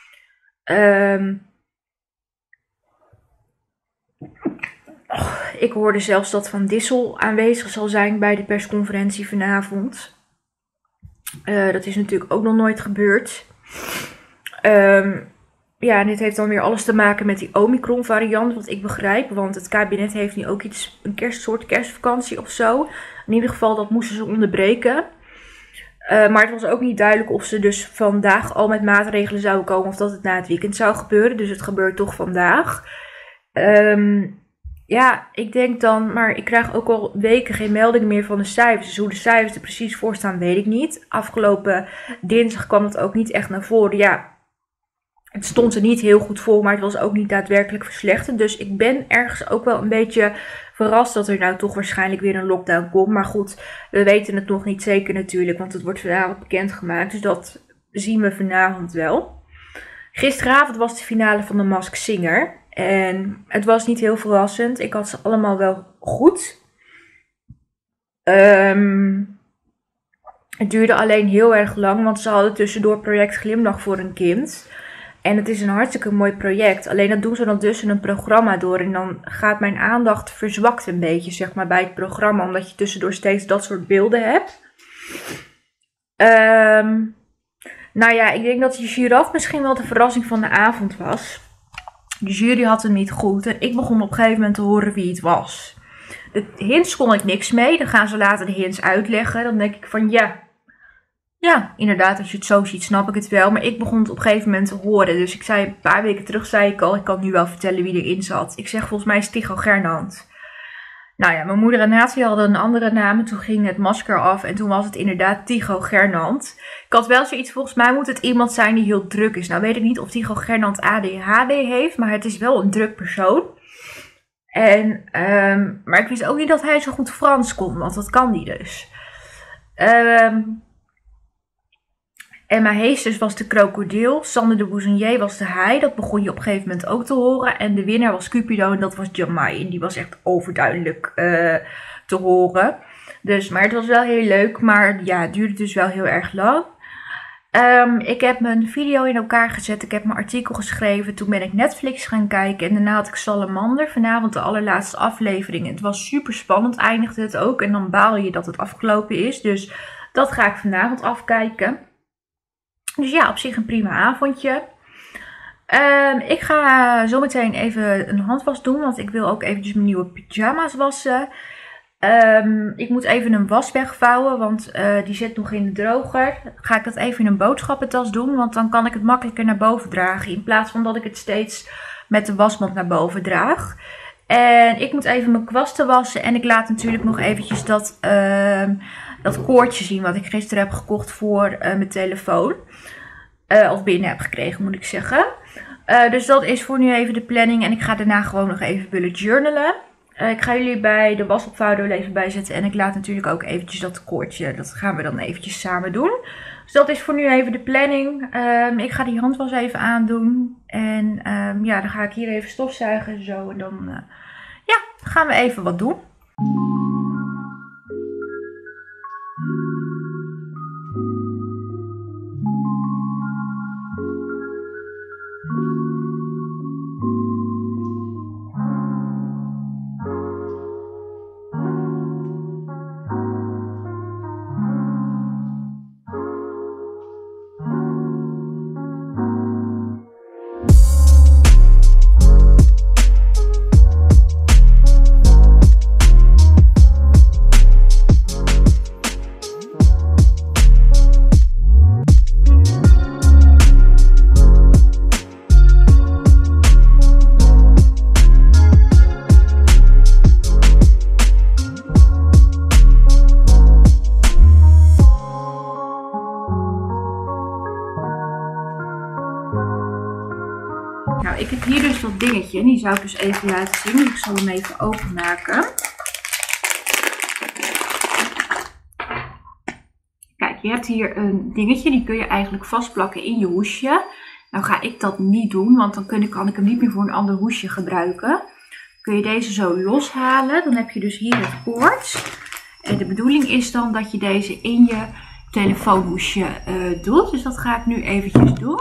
Ik hoorde zelfs dat Van Dissel aanwezig zal zijn bij de persconferentie vanavond. Dat is natuurlijk ook nog nooit gebeurd. Ja, en dit heeft dan weer alles te maken met die Omicron variant, wat ik begrijp. Want het kabinet heeft nu ook een soort kerstvakantie of zo. In ieder geval, dat moesten ze onderbreken. Maar het was ook niet duidelijk of ze dus vandaag al met maatregelen zouden komen of dat het na het weekend zou gebeuren. Dus het gebeurt toch vandaag. Ja, ik denk dan, maar ik krijg ook al weken geen meldingen meer van de cijfers. Dus hoe de cijfers er precies voor staan, weet ik niet. Afgelopen dinsdag kwam het ook niet echt naar voren. Ja, het stond er niet heel goed voor, maar het was ook niet daadwerkelijk verslechterd. Dus ik ben ergens ook wel een beetje verrast dat er nou toch waarschijnlijk weer een lockdown komt. Maar goed, we weten het nog niet zeker natuurlijk, want het wordt vanavond bekendgemaakt. Dus dat zien we vanavond wel. Gisteravond was de finale van de Masked Singer. En het was niet heel verrassend. Ik had ze allemaal wel goed. Het duurde alleen heel erg lang, want ze hadden tussendoor project Glimlach voor een kind. En het is een hartstikke mooi project. Alleen dat doen ze dan tussen een programma door. En dan gaat mijn aandacht verzwakt een beetje, zeg maar, bij het programma. Omdat je tussendoor steeds dat soort beelden hebt. Nou ja, ik denk dat de giraf misschien wel de verrassing van de avond was. De jury had hem niet goed. En ik begon op een gegeven moment te horen wie het was. De hints kon ik niks mee. Dan gaan ze later de hints uitleggen. Dan denk ik van ja. Ja, inderdaad, als je het zo ziet, snap ik het wel. Maar ik begon het op een gegeven moment te horen. Dus ik zei een paar weken terug, zei ik al, ik kan nu wel vertellen wie erin zat. Ik zeg, volgens mij is Tycho Gernand. Nou ja, mijn moeder en Natie hadden een andere naam. Toen ging het masker af en toen was het inderdaad Tycho Gernand. Ik had wel zoiets, volgens mij moet het iemand zijn die heel druk is. Nou weet ik niet of Tycho Gernand ADHD heeft, maar het is wel een druk persoon. En, maar ik wist ook niet dat hij zo goed Frans kon, want dat kan hij dus. Emma Heesters was de krokodil. Sander de Bouzenier was de haai. Dat begon je op een gegeven moment ook te horen. En de winnaar was Cupido en dat was Jamai. En die was echt overduidelijk te horen. Dus, maar het was wel heel leuk. Maar ja, het duurde dus wel heel erg lang. Ik heb mijn video in elkaar gezet. Ik heb mijn artikel geschreven. Toen ben ik Netflix gaan kijken. En daarna had ik Salamander. Vanavond de allerlaatste aflevering. Het was super spannend. Eindigde het ook. En dan baal je dat het afgelopen is. Dus dat ga ik vanavond afkijken. Dus ja, op zich een prima avondje. Ik ga zometeen even een handwas doen, want ik wil ook eventjes mijn nieuwe pyjama's wassen. Ik moet even een was wegvouwen, want die zit nog in de droger. Ga ik dat even in een boodschappentas doen, want dan kan ik het makkelijker naar boven dragen. In plaats van dat ik het steeds met de wasmand naar boven draag. En ik moet even mijn kwasten wassen en ik laat natuurlijk nog eventjes dat koordje zien wat ik gisteren heb gekocht voor mijn telefoon. Of binnen heb gekregen, moet ik zeggen. Dus dat is voor nu even de planning. En ik ga daarna gewoon nog even bullet journalen. Ik ga jullie bij de wasopvouwer er even bij zetten. En ik laat natuurlijk ook eventjes dat koordje. Dat gaan we dan eventjes samen doen. Dus dat is voor nu even de planning. Ik ga die handwas even aandoen. En ja, dan ga ik hier even stofzuigen en zo. En dan ja, gaan we even wat doen. dat dingetje. En die zou ik dus even laten zien. Dus ik zal hem even openmaken. Kijk, je hebt hier een dingetje. Die kun je eigenlijk vastplakken in je hoesje. Nou ga ik dat niet doen. Want dan kan ik hem niet meer voor een ander hoesje gebruiken. Kun je deze zo loshalen. Dan heb je dus hier het koord. En de bedoeling is dan dat je deze in je telefoonhoesje doet. Dus dat ga ik nu eventjes doen.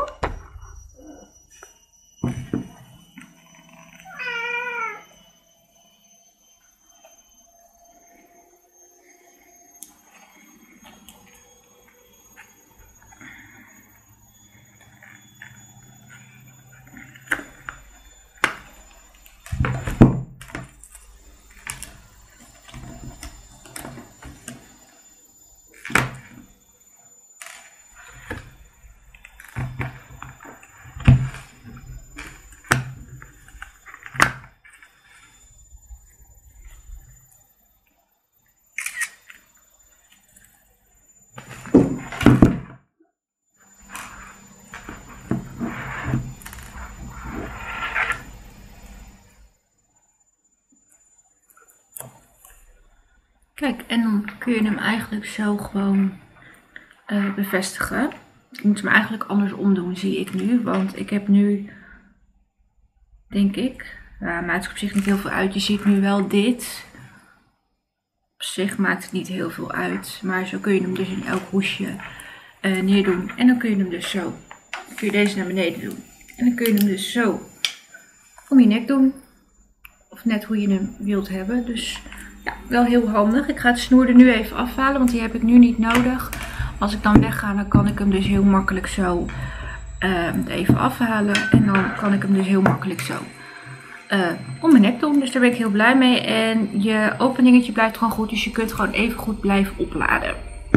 Kijk, en dan kun je hem eigenlijk zo gewoon bevestigen. Ik moet hem eigenlijk andersom doen, zie ik nu. Want ik heb nu, denk ik, maakt op zich niet heel veel uit. Je ziet nu wel dit. Op zich maakt het niet heel veel uit. Maar zo kun je hem dus in elk hoesje neerdoen. En dan kun je hem dus zo. Dan kun je deze naar beneden doen. En dan kun je hem dus zo om je nek doen. Of net hoe je hem wilt hebben. Dus ja, wel heel handig. Ik ga het snoer er nu even afhalen, want die heb ik nu niet nodig. Als ik dan wegga, dan kan ik hem dus heel makkelijk zo even afhalen. En dan kan ik hem dus heel makkelijk zo om mijn nek doen. Dus daar ben ik heel blij mee. En je openingetje blijft gewoon goed, dus je kunt gewoon even goed blijven opladen.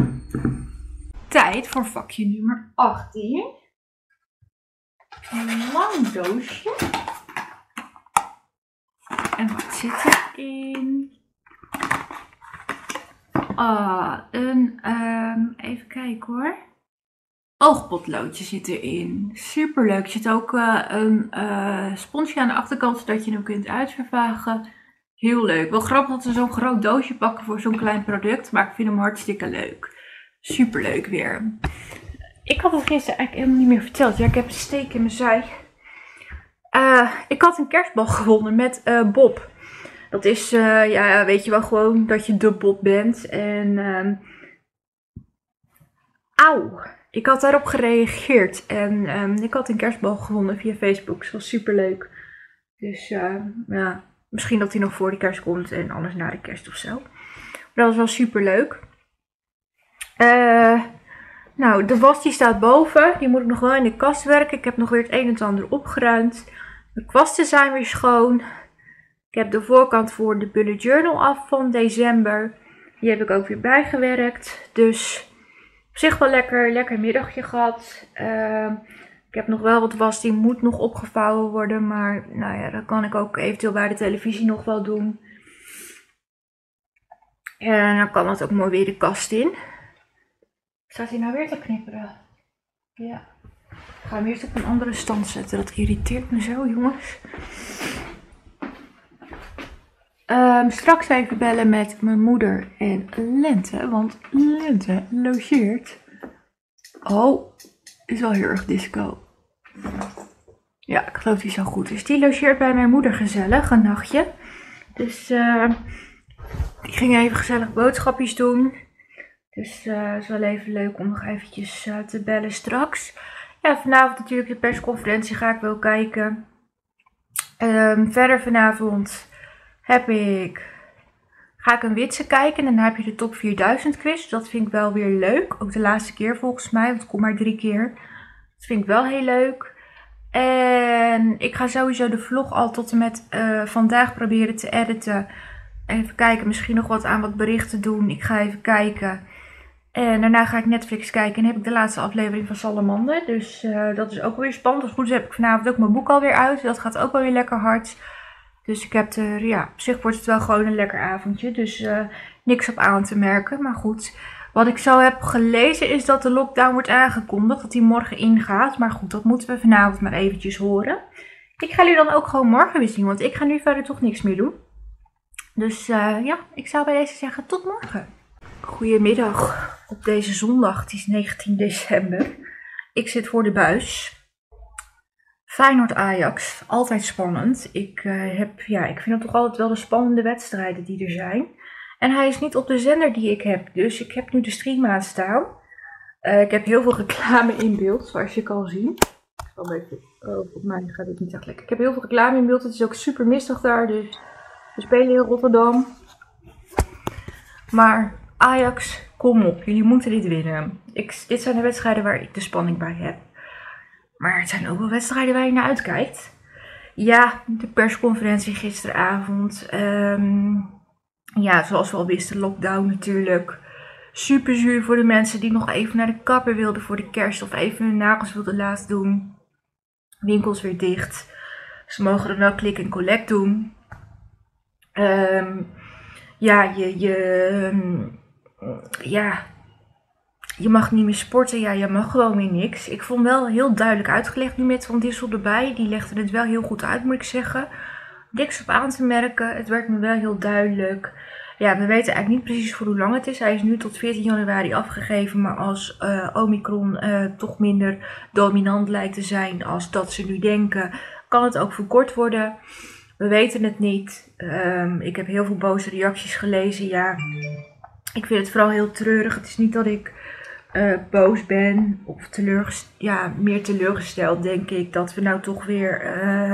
Tijd voor vakje nummer 18. Een lang doosje. En wat zit erin? Even kijken hoor. Oogpotloodje zit erin. Super leuk. Er zit ook een sponsje aan de achterkant zodat je hem kunt uitvervagen. Heel leuk. Wel grappig dat ze zo'n groot doosje pakken voor zo'n klein product. Maar ik vind hem hartstikke leuk. Super leuk weer. Ik had het gisteren eigenlijk helemaal niet meer verteld. Ja, ik heb een steek in mijn zij. Ik had een kerstbal gewonnen met Bob. Dat is, ja, weet je wel, gewoon dat je de Bob bent. En, auw. Ik had daarop gereageerd. En ik had een kerstbal gewonnen via Facebook. Dat was super leuk. Dus, ja, misschien dat hij nog voor de kerst komt en anders na de kerst of zo. Maar dat was wel super leuk. Nou, de was die staat boven. Die moet ik nog wel in de kast werken. Ik heb nog weer het een en het ander opgeruimd. De kwasten zijn weer schoon. Ik heb de voorkant voor de bullet journal af van december. Die heb ik ook weer bijgewerkt. Dus op zich wel lekker middagje gehad. Ik heb nog wel wat was, die moet nog opgevouwen worden. Maar nou ja, dat kan ik ook eventueel bij de televisie nog wel doen. En dan kan dat ook mooi weer de kast in. Staat hij nou weer te knipperen? Ja. Ik ga hem eerst op een andere stand zetten. Dat irriteert me zo, jongens. Straks even bellen met mijn moeder en Lente. Want Lente logeert. Oh, is wel heel erg disco. Ja, ik geloof die zo goed is. Die logeert bij mijn moeder gezellig, een nachtje. Dus die ging even gezellig boodschapjes doen. Dus het is wel even leuk om nog eventjes te bellen straks. Ja, vanavond natuurlijk de persconferentie ga ik wel kijken. Verder vanavond ga ik een Witse kijken en dan heb je de top 4000 quiz. Dat vind ik wel weer leuk. Ook de laatste keer volgens mij, want ik kom maar 3 keer. Dat vind ik wel heel leuk. En ik ga sowieso de vlog al tot en met vandaag proberen te editen. Even kijken, misschien nog wat aan wat berichten doen. Ik ga even kijken. En daarna ga ik Netflix kijken en heb ik de laatste aflevering van Salamander. Dus dat is ook weer spannend. Als het goed is heb ik vanavond ook mijn boek alweer uit. Dat gaat ook wel weer lekker hard. Dus ik heb ja, op zich wordt het wel gewoon een lekker avondje. Dus niks op aan te merken. Maar goed, wat ik zo heb gelezen is dat de lockdown wordt aangekondigd. Dat die morgen ingaat. Maar goed, dat moeten we vanavond maar eventjes horen. Ik ga jullie dan ook gewoon morgen weer zien, want ik ga nu verder toch niks meer doen. Dus ja, ik zou bij deze zeggen tot morgen. Goedemiddag op deze zondag, het is 19 december. Ik zit voor de buis. Feyenoord-Ajax, altijd spannend. Ik vind het toch altijd wel de spannende wedstrijden die er zijn. En hij is niet op de zender die ik heb, dus ik heb nu de stream aanstaan. Ik heb heel veel reclame in beeld, zoals je kan zien. Op mij gaat het niet echt lekker. Ik heb heel veel reclame in beeld, het is ook super mistig daar, dus we spelen in Rotterdam. Maar Ajax, kom op, jullie moeten dit winnen. Dit zijn de wedstrijden waar ik de spanning bij heb. Maar het zijn ook wel wedstrijden waar je naar uitkijkt. Ja, de persconferentie gisteravond. Ja, zoals we al wisten, lockdown natuurlijk. Super zuur voor de mensen die nog even naar de kapper wilden voor de kerst. Of even hun nagels wilden laten doen. Winkels weer dicht. Ze mogen dan wel click en collect doen. Je mag niet meer sporten, ja, je mag gewoon weer niks. Ik vond wel heel duidelijk uitgelegd nu met Van Dissel erbij. Die legde het wel heel goed uit, moet ik zeggen. Niks op aan te merken, het werd me wel heel duidelijk. Ja, we weten eigenlijk niet precies voor hoe lang het is. Hij is nu tot 14 januari afgegeven, maar als Omicron toch minder dominant lijkt te zijn als dat ze nu denken, kan het ook verkort worden. We weten het niet. Ik heb heel veel boze reacties gelezen, ja. Ik vind het vooral heel treurig. Het is niet dat ik boos ben of meer teleurgesteld, denk ik, dat we nou toch weer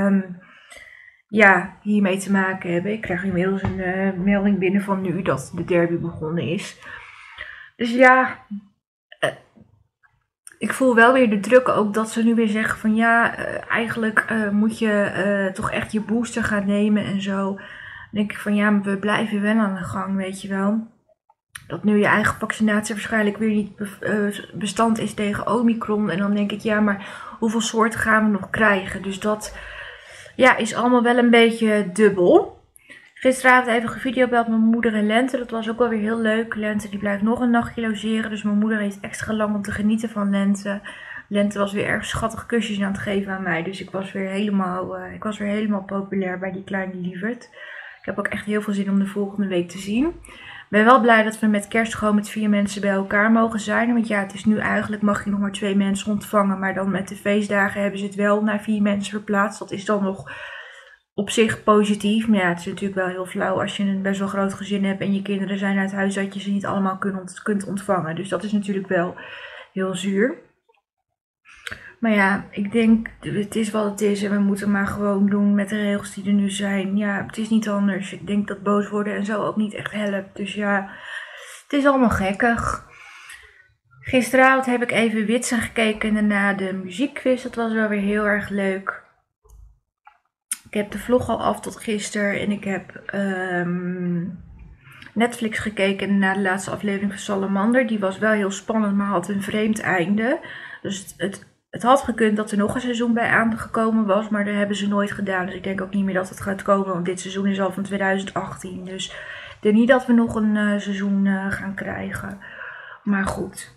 hiermee te maken hebben. Ik krijg inmiddels een melding binnen van nu dat de derby begonnen is. Dus ja, ik voel wel weer de druk ook dat ze nu weer zeggen van ja, eigenlijk moet je toch echt je booster gaan nemen en zo. Dan denk ik van ja, maar we blijven wel aan de gang, weet je wel. Dat nu je eigen vaccinatie waarschijnlijk weer niet bestand is tegen Omicron. En dan denk ik, ja, maar hoeveel soorten gaan we nog krijgen? Dus dat is allemaal wel een beetje dubbel. Gisteravond even gevideobeld met mijn moeder en Lente. Dat was ook wel weer heel leuk. Lente die blijft nog een nachtje logeren. Dus mijn moeder heeft extra lang om te genieten van Lente. Lente was weer erg schattig kusjes aan het geven aan mij. Dus ik was weer helemaal populair bij die kleine lieverd. Ik heb ook echt heel veel zin om de volgende week te zien. Ik ben wel blij dat we met kerst gewoon met 4 mensen bij elkaar mogen zijn. Want ja, het is nu eigenlijk, mag je nog maar 2 mensen ontvangen. Maar dan met de feestdagen hebben ze het wel naar 4 mensen verplaatst. Dat is dan nog op zich positief. Maar ja, het is natuurlijk wel heel flauw als je een best wel groot gezin hebt. En je kinderen zijn uit huis dat je ze niet allemaal kunt ontvangen. Dus dat is natuurlijk wel heel zuur. Maar ja, ik denk, het is wat het is en we moeten maar gewoon doen met de regels die er nu zijn. Ja, het is niet anders. Ik denk dat boos worden en zo ook niet echt helpt. Dus ja, het is allemaal gekkig. Gisteravond heb ik even Witsen gekeken en daarna de muziekquiz. Dat was wel weer heel erg leuk. Ik heb de vlog al af tot gisteren en ik heb Netflix gekeken en na de laatste aflevering van Salamander. Die was wel heel spannend, maar had een vreemd einde. Dus het had gekund dat er nog een seizoen bij aangekomen was, maar dat hebben ze nooit gedaan. Dus ik denk ook niet meer dat het gaat komen, want dit seizoen is al van 2018. Dus ik denk niet dat we nog een seizoen gaan krijgen. Maar goed.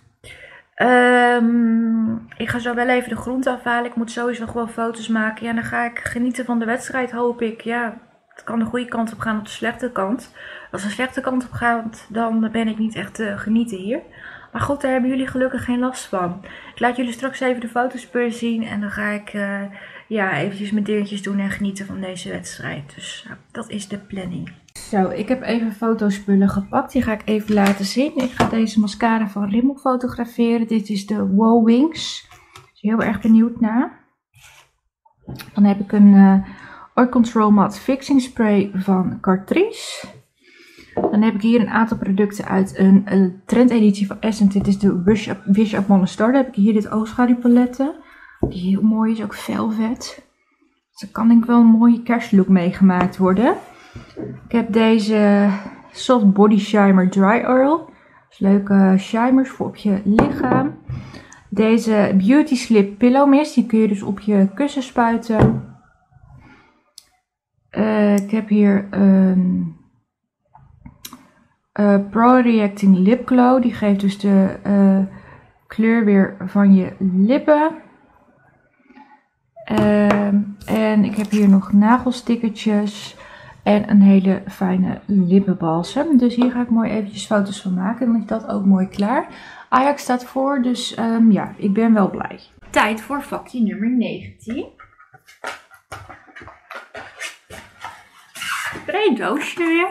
Ik ga zo wel even de groente afhalen. Ik moet sowieso gewoon foto's maken. Ja, dan ga ik genieten van de wedstrijd, hoop ik. Ja, het kan de goede kant op gaan of de slechte kant. Als de slechte kant op gaat, dan ben ik niet echt genieten hier. Maar goed, daar hebben jullie gelukkig geen last van. Ik laat jullie straks even de fotospullen zien. En dan ga ik eventjes mijn dingetjes doen en genieten van deze wedstrijd. Dus dat is de planning. Zo, ik heb even fotospullen gepakt. Die ga ik even laten zien. Ik ga deze mascara van Rimmel fotograferen. Dit is de Wow Wings. Daar ben ik heel erg benieuwd naar. Dan heb ik een Oil Control Matte Fixing Spray van Catrice. Dan heb ik hier een aantal producten uit een trendeditie van Essence. Dit is de Wish Upon a Star. Dan heb ik hier dit oogschaduwpaletten. Die heel mooi is, ook velvet. Dus er kan denk ik wel een mooie kerstlook meegemaakt worden. Ik heb deze Soft Body Shimmer Dry Oil. Dus leuke shimers voor op je lichaam. Deze Beauty Slip Pillow Mist. Die kun je dus op je kussen spuiten. Ik heb hier een Pro Reacting Lip Glow. Die geeft dus de kleur weer van je lippen. En ik heb hier nog nagelstickertjes en een hele fijne lippenbalsem. Dus hier ga ik mooi eventjes foto's van maken. Dan is dat ook mooi klaar. Ajax staat voor, dus ja, ik ben wel blij. Tijd voor vakje nummer 19. Breed doosje weer.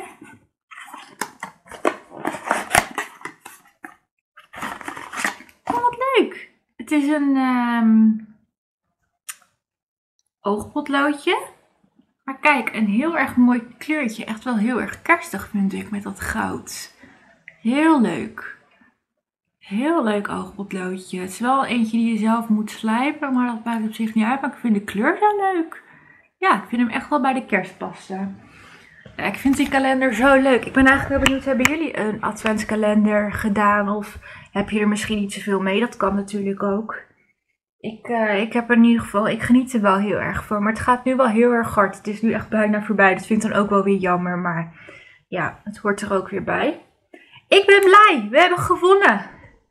Oh, wat leuk. Het is een oogpotloodje. Maar kijk, een heel erg mooi kleurtje. Echt wel heel erg kerstig vind ik met dat goud. Heel leuk. Heel leuk oogpotloodje. Het is wel eentje die je zelf moet slijpen, maar dat maakt op zich niet uit. Maar ik vind de kleur zo leuk. Ja, ik vind hem echt wel bij de kerst passen. Ja, ik vind die kalender zo leuk. Ik ben eigenlijk wel benieuwd, hebben jullie een adventskalender gedaan? Of heb je er misschien niet zoveel mee? Dat kan natuurlijk ook. Ik heb er in ieder geval, ik geniet er wel heel erg van. Maar het gaat nu wel heel erg hard. Het is nu echt bijna voorbij. Dat vind ik dan ook wel weer jammer. Maar ja, het hoort er ook weer bij. Ik ben blij. We hebben gewonnen.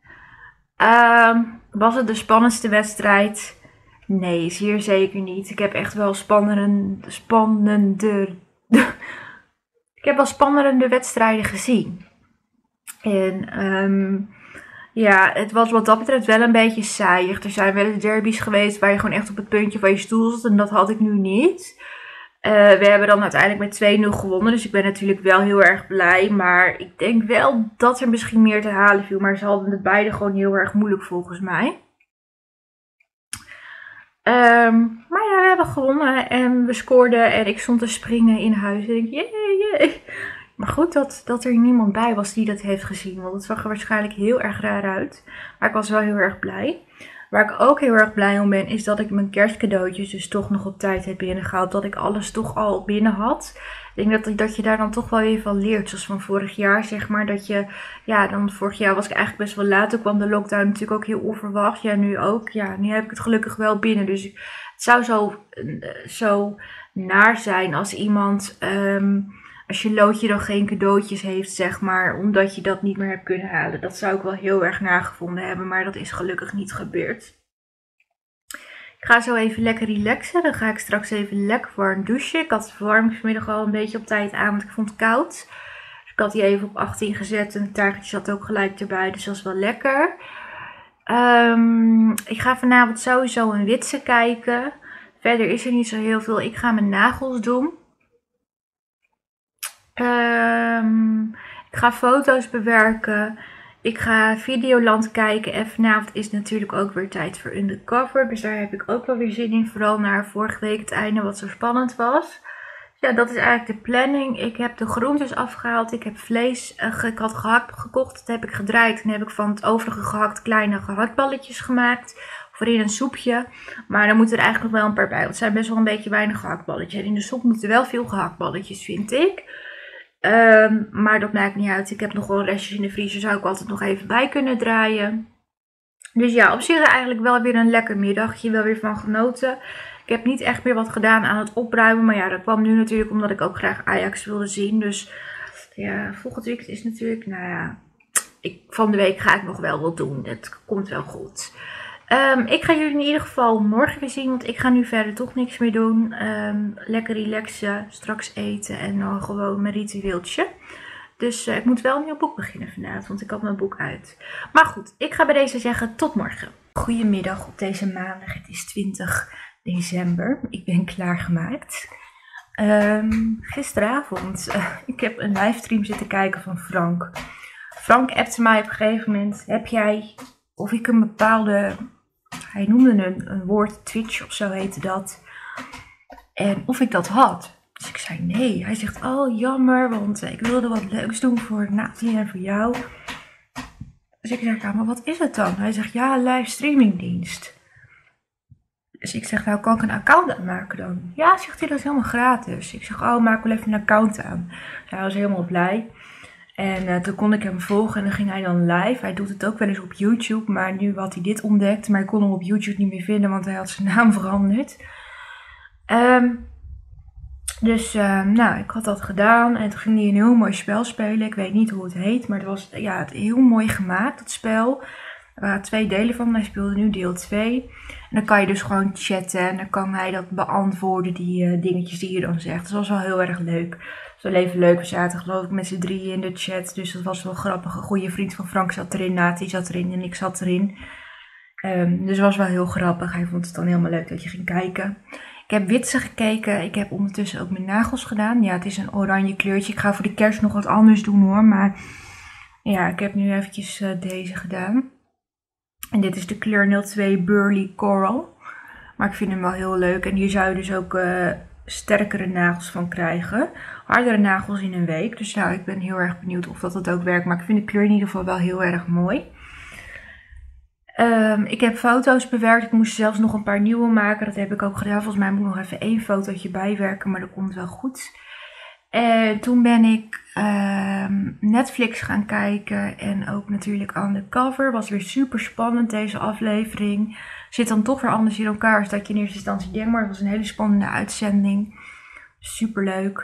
Was het de spannendste wedstrijd? Nee, zeer zeker niet. Ik heb echt wel ik heb wel spannende wedstrijden gezien. En ja, het was wat dat betreft wel een beetje saaiig. Er zijn wel eens derbies geweest waar je gewoon echt op het puntje van je stoel zat. En dat had ik nu niet. We hebben dan uiteindelijk met 2-0 gewonnen. Dus ik ben natuurlijk wel heel erg blij. Maar ik denk wel dat er misschien meer te halen viel. Maar ze hadden het beide gewoon heel erg moeilijk volgens mij. Maar ja, we hebben gewonnen. En we scoorden. En ik stond te springen in huis. En ik denk, jee. Maar goed dat er niemand bij was die dat heeft gezien. Want het zag er waarschijnlijk heel erg raar uit. Maar ik was wel heel erg blij. Waar ik ook heel erg blij om ben, is dat ik mijn kerstcadeautjes dus toch nog op tijd heb binnengehaald. Dat ik alles toch al binnen had. Ik denk dat je daar dan toch wel weer van leert. Zoals van vorig jaar, zeg maar. Dat je, ja, dan vorig jaar was ik eigenlijk best wel laat. Toen kwam de lockdown natuurlijk ook heel onverwacht. Ja, nu ook. Ja, nu heb ik het gelukkig wel binnen. Dus het zou zo naar zijn als iemand, als je loodje dan geen cadeautjes heeft, zeg maar, omdat je dat niet meer hebt kunnen halen. Dat zou ik wel heel erg nagevonden hebben, maar dat is gelukkig niet gebeurd. Ik ga zo even lekker relaxen. Dan ga ik straks even lekker warm douchen. Ik had de verwarming vanmiddag al een beetje op tijd aan, want ik vond het koud. Dus ik had die even op 18 gezet en het taartje zat ook gelijk erbij, dus dat is wel lekker. Ik ga vanavond sowieso een Witse kijken. Verder is er niet zo heel veel. Ik ga mijn nagels doen. Ik ga foto's bewerken. Ik ga Videoland kijken. En vanavond is natuurlijk ook weer tijd voor Undercover. Dus daar heb ik ook wel weer zin in. Vooral naar vorige week het einde wat zo spannend was. Ja, dat is eigenlijk de planning. Ik heb de groentes afgehaald. Ik heb vlees. Ik had gehakt gekocht. Dat heb ik gedraaid. En heb ik van het overige gehakt kleine gehaktballetjes gemaakt. Voor in een soepje. Maar dan moeten er eigenlijk nog wel een paar bij. Want het zijn best wel een beetje weinig gehaktballetjes. En in de soep moeten wel veel gehaktballetjes, vind ik. Maar dat maakt niet uit. Ik heb nog wel restjes in de vriezer. Zou ik altijd nog even bij kunnen draaien. Dus ja, op zich eigenlijk wel weer een lekker middagje. Wel weer van genoten. Ik heb niet echt meer wat gedaan aan het opruimen. Maar ja, dat kwam nu natuurlijk omdat ik ook graag Ajax wilde zien. Dus ja, volgend weekend is natuurlijk, nou ja, van de week ga ik nog wel wat doen. Het komt wel goed. Ik ga jullie in ieder geval morgen weer zien, want ik ga nu verder toch niks meer doen. Lekker relaxen, straks eten en dan gewoon mijn ritueeltje. Dus ik moet wel een nieuw boek beginnen vanavond, want ik had mijn boek uit. Maar goed, ik ga bij deze zeggen tot morgen. Goedemiddag op deze maandag, het is 20 december. Ik ben klaargemaakt. Gisteravond, ik heb een livestream zitten kijken van Frank. Frank appte mij op een gegeven moment, heb jij, of ik een bepaalde, hij noemde een woord, Twitch of zo heette dat. En of ik dat had. Dus ik zei nee. Hij zegt, oh jammer, want ik wilde wat leuks doen voor Nathalie en voor jou. Dus ik zeg, ja, maar wat is het dan? Hij zegt, ja, live streamingdienst. Dus ik zeg, nou kan ik een account aanmaken dan? Ja, zegt hij, dat is helemaal gratis. Ik zeg, oh, maak wel even een account aan. Hij was helemaal blij. En toen kon ik hem volgen en dan ging hij dan live. Hij doet het ook wel eens op YouTube, maar nu had hij dit ontdekt. Maar ik kon hem op YouTube niet meer vinden, want hij had zijn naam veranderd. Dus nou, ik had dat gedaan en toen ging hij een heel mooi spel spelen. Ik weet niet hoe het heet, maar het was ja, heel mooi gemaakt, dat spel. Er waren 2 delen van, hij speelde nu deel 2. En dan kan je dus gewoon chatten en dan kan hij dat beantwoorden, die dingetjes die je dan zegt. Dus dat was wel heel erg leuk. Het was wel even leuk, we zaten geloof ik met z'n 3 in de chat, dus dat was wel grappig. Een goede vriend van Frank zat erin, Nati zat erin en ik zat erin. Dus het was wel heel grappig, hij vond het dan helemaal leuk dat je ging kijken. Ik heb Witse gekeken, ik heb ondertussen ook mijn nagels gedaan. Ja, het is een oranje kleurtje, ik ga voor de kerst nog wat anders doen hoor, maar ja, ik heb nu eventjes deze gedaan. En dit is de kleur 02 Burly Coral. Maar ik vind hem wel heel leuk. En hier zou je dus ook sterkere nagels van krijgen. Hardere nagels in een week. Dus nou, ik ben heel erg benieuwd of dat ook werkt. Maar ik vind de kleur in ieder geval wel heel erg mooi. Ik heb foto's bewerkt. Ik moest zelfs nog een paar nieuwe maken. Dat heb ik ook gedaan. Volgens mij moet ik nog even 1 fotootje bijwerken. Maar dat komt wel goed. En toen ben ik Netflix gaan kijken en ook natuurlijk Undercover. Was weer super spannend deze aflevering. Zit dan toch weer anders in elkaar als dat je in eerste instantie denkt. Maar het was een hele spannende uitzending. Super leuk.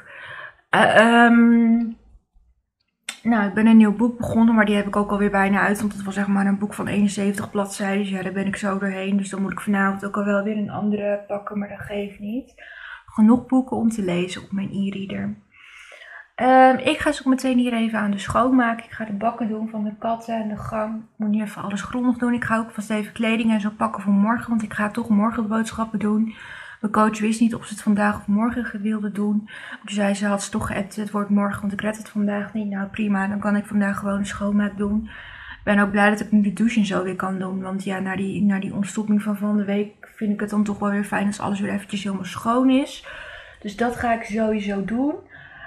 Nou, ik ben een nieuw boek begonnen, maar die heb ik ook alweer bijna uit. Want het was zeg maar een boek van 71 bladzijden. Dus ja, daar ben ik zo doorheen. Dus dan moet ik vanavond ook al wel weer een andere pakken, maar dat geeft niet. Genoeg boeken om te lezen op mijn e-reader. Ik ga zo meteen hier even aan de schoonmaken. Ik ga de bakken doen van de katten en de gang. Ik moet nu even alles grondig doen. Ik ga ook vast even kleding en zo pakken voor morgen. Want ik ga toch morgen boodschappen doen. Mijn coach wist niet of ze het vandaag of morgen wilde doen. Dus ze had toch geappt, het wordt morgen, want ik red het vandaag niet. Nou prima, dan kan ik vandaag gewoon een schoonmaak doen. Ik ben ook blij dat ik nu de douche en zo weer kan doen. Want ja, na die ontstopping van de week vind ik het dan toch wel weer fijn als alles weer eventjes helemaal schoon is. Dus dat ga ik sowieso doen.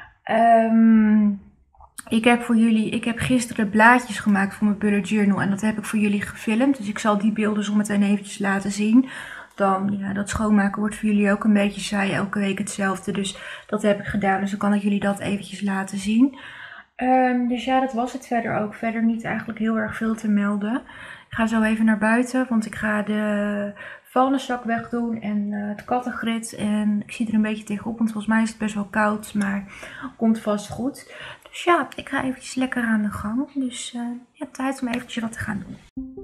Ik heb gisteren blaadjes gemaakt voor mijn bullet journal en dat heb ik voor jullie gefilmd. Dus ik zal die beelden zo meteen eventjes laten zien. Dan, ja, dat schoonmaken wordt voor jullie ook een beetje saai, elke week hetzelfde. Dus dat heb ik gedaan, dus dan kan ik jullie dat eventjes laten zien. Dus ja, dat was het verder ook. Verder niet eigenlijk heel erg veel te melden. Ik ga zo even naar buiten, want ik ga de vuilniszak wegdoen en het kattengrit. En ik zie er een beetje tegenop, want volgens mij is het best wel koud, maar komt vast goed. Dus ja, ik ga eventjes lekker aan de gang. Dus ja, tijd om eventjes wat te gaan doen.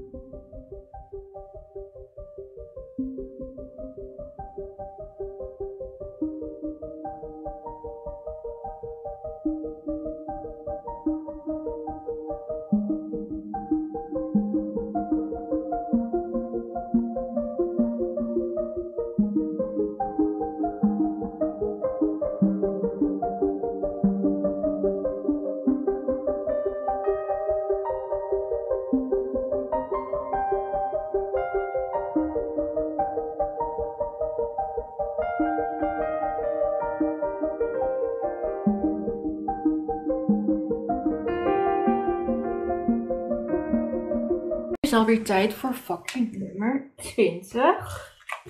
Het is alweer tijd voor vakje nummer 20.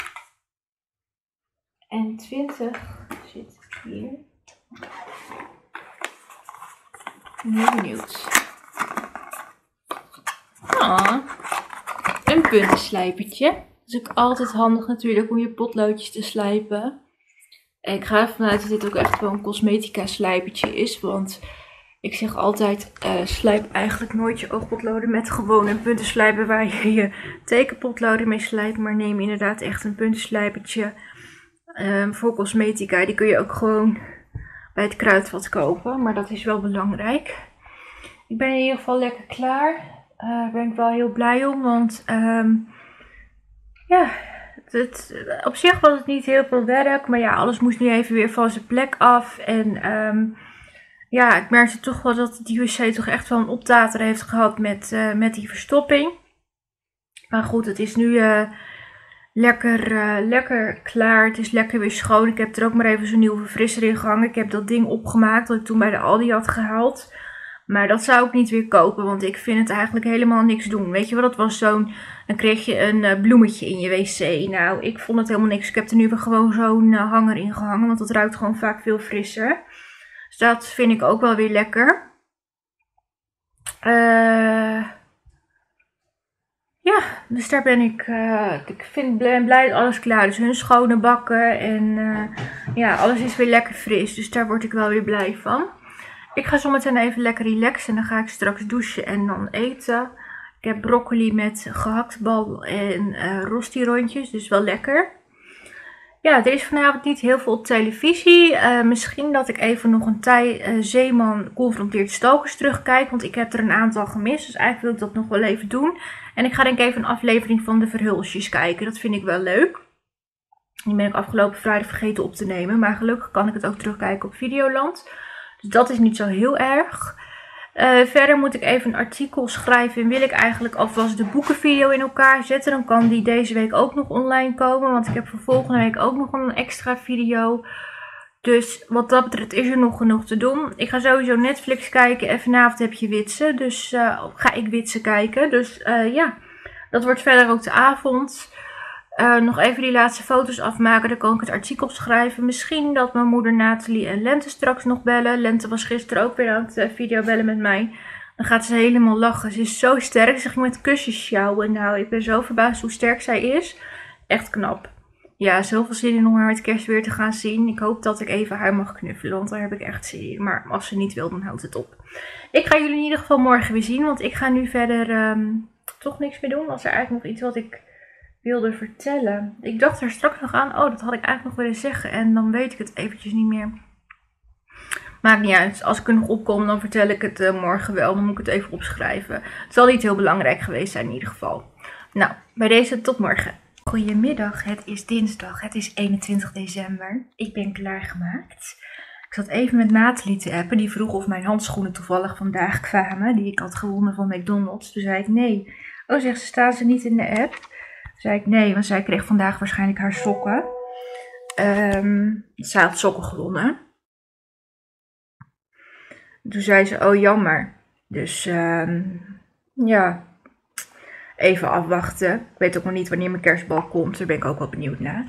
En 20 zit hier. Ik ben heel benieuwd. Een puntenslijpertje. Dat is ook altijd handig natuurlijk om je potloodjes te slijpen. En ik ga ervan uit dat dit ook echt wel een cosmetica slijpertje is. Want ik zeg altijd, slijp eigenlijk nooit je oogpotloden met gewoon een puntenslijper waar je je tekenpotloden mee slijpt. Maar neem inderdaad echt een puntenslijpertje voor cosmetica. Die kun je ook gewoon bij het Kruidvat kopen. Maar dat is wel belangrijk. Ik ben in ieder geval lekker klaar. Daar ben ik wel heel blij om. Want ja, op zich was het niet heel veel werk. Maar ja, alles moest nu even weer van zijn plek af. En ja, ik merkte toch wel dat die wc toch echt wel een optater heeft gehad met die verstopping. Maar goed, het is nu lekker klaar. Het is lekker weer schoon. Ik heb er ook maar even zo'n nieuwe verfrisser in gehangen. Ik heb dat ding opgemaakt dat ik toen bij de Aldi had gehaald. Maar dat zou ik niet weer kopen, want ik vind het eigenlijk helemaal niks doen. Weet je wel, dat was zo'n, dan kreeg je een bloemetje in je wc. Nou, ik vond het helemaal niks. Ik heb er nu weer gewoon zo'n hanger in gehangen, want dat ruikt gewoon vaak veel frisser. Dus dat vind ik ook wel weer lekker. Ja, dus daar ben ik. Ben blij dat alles klaar is. Hun schone bakken en ja, alles is weer lekker fris. Dus daar word ik wel weer blij van. Ik ga zo meteen even lekker relaxen en dan ga ik straks douchen en dan eten. Ik heb broccoli met gehaktbal en rosti rondjes, dus wel lekker. Ja, er is vanavond niet heel veel op televisie. Misschien dat ik even nog een Zeeman confronteert stalkers terugkijk, want ik heb er een aantal gemist. Dus eigenlijk wil ik dat nog wel even doen. En ik ga denk ik even een aflevering van de Verhulsjes kijken. Dat vind ik wel leuk. Die ben ik afgelopen vrijdag vergeten op te nemen. Maar gelukkig kan ik het ook terugkijken op Videoland. Dus dat is niet zo heel erg. Verder moet ik even een artikel schrijven. En wil ik eigenlijk alvast de boekenvideo in elkaar zetten. Dan kan die deze week ook nog online komen. Want ik heb voor volgende week ook nog een extra video. Dus wat dat betreft is er nog genoeg te doen. Ik ga sowieso Netflix kijken. En vanavond heb je Witsen. Dus ga ik Witsen kijken. Dus ja, dat wordt verder ook de avond. Nog even die laatste foto's afmaken. Dan kan ik het artikel schrijven. Misschien dat mijn moeder Nathalie en Lente straks nog bellen. Lente was gisteren ook weer aan het videobellen met mij. Dan gaat ze helemaal lachen. Ze is zo sterk. Ze ging met kussens sjouwen. Nou, ik ben zo verbaasd hoe sterk zij is. Echt knap. Ja, zoveel zin in om haar met kerst weer te gaan zien. Ik hoop dat ik even haar mag knuffelen. Want daar heb ik echt zin in. Maar als ze niet wil, dan houdt het op. Ik ga jullie in ieder geval morgen weer zien. Want ik ga nu verder toch niks meer doen. Was er eigenlijk nog iets wat ik wilde vertellen. Ik dacht er straks nog aan. Oh, dat had ik eigenlijk nog willen zeggen. En dan weet ik het eventjes niet meer. Maakt niet uit. Als ik er nog opkom, dan vertel ik het morgen wel. Dan moet ik het even opschrijven. Het zal niet heel belangrijk geweest zijn in ieder geval. Nou, bij deze tot morgen. Goedemiddag, het is dinsdag. Het is 21 december. Ik ben klaargemaakt. Ik zat even met Nathalie te appen. Die vroeg of mijn handschoenen toevallig vandaag kwamen. Die ik had gewonnen van McDonald's. Toen zei ik nee. Oh, zegt ze, staan ze niet in de app? Toen zei ik nee, want zij kreeg vandaag waarschijnlijk haar sokken. Zij had sokken gewonnen. Toen zei ze, oh jammer. Dus ja, even afwachten. Ik weet ook nog niet wanneer mijn kerstbal komt. Daar ben ik ook wel benieuwd naar.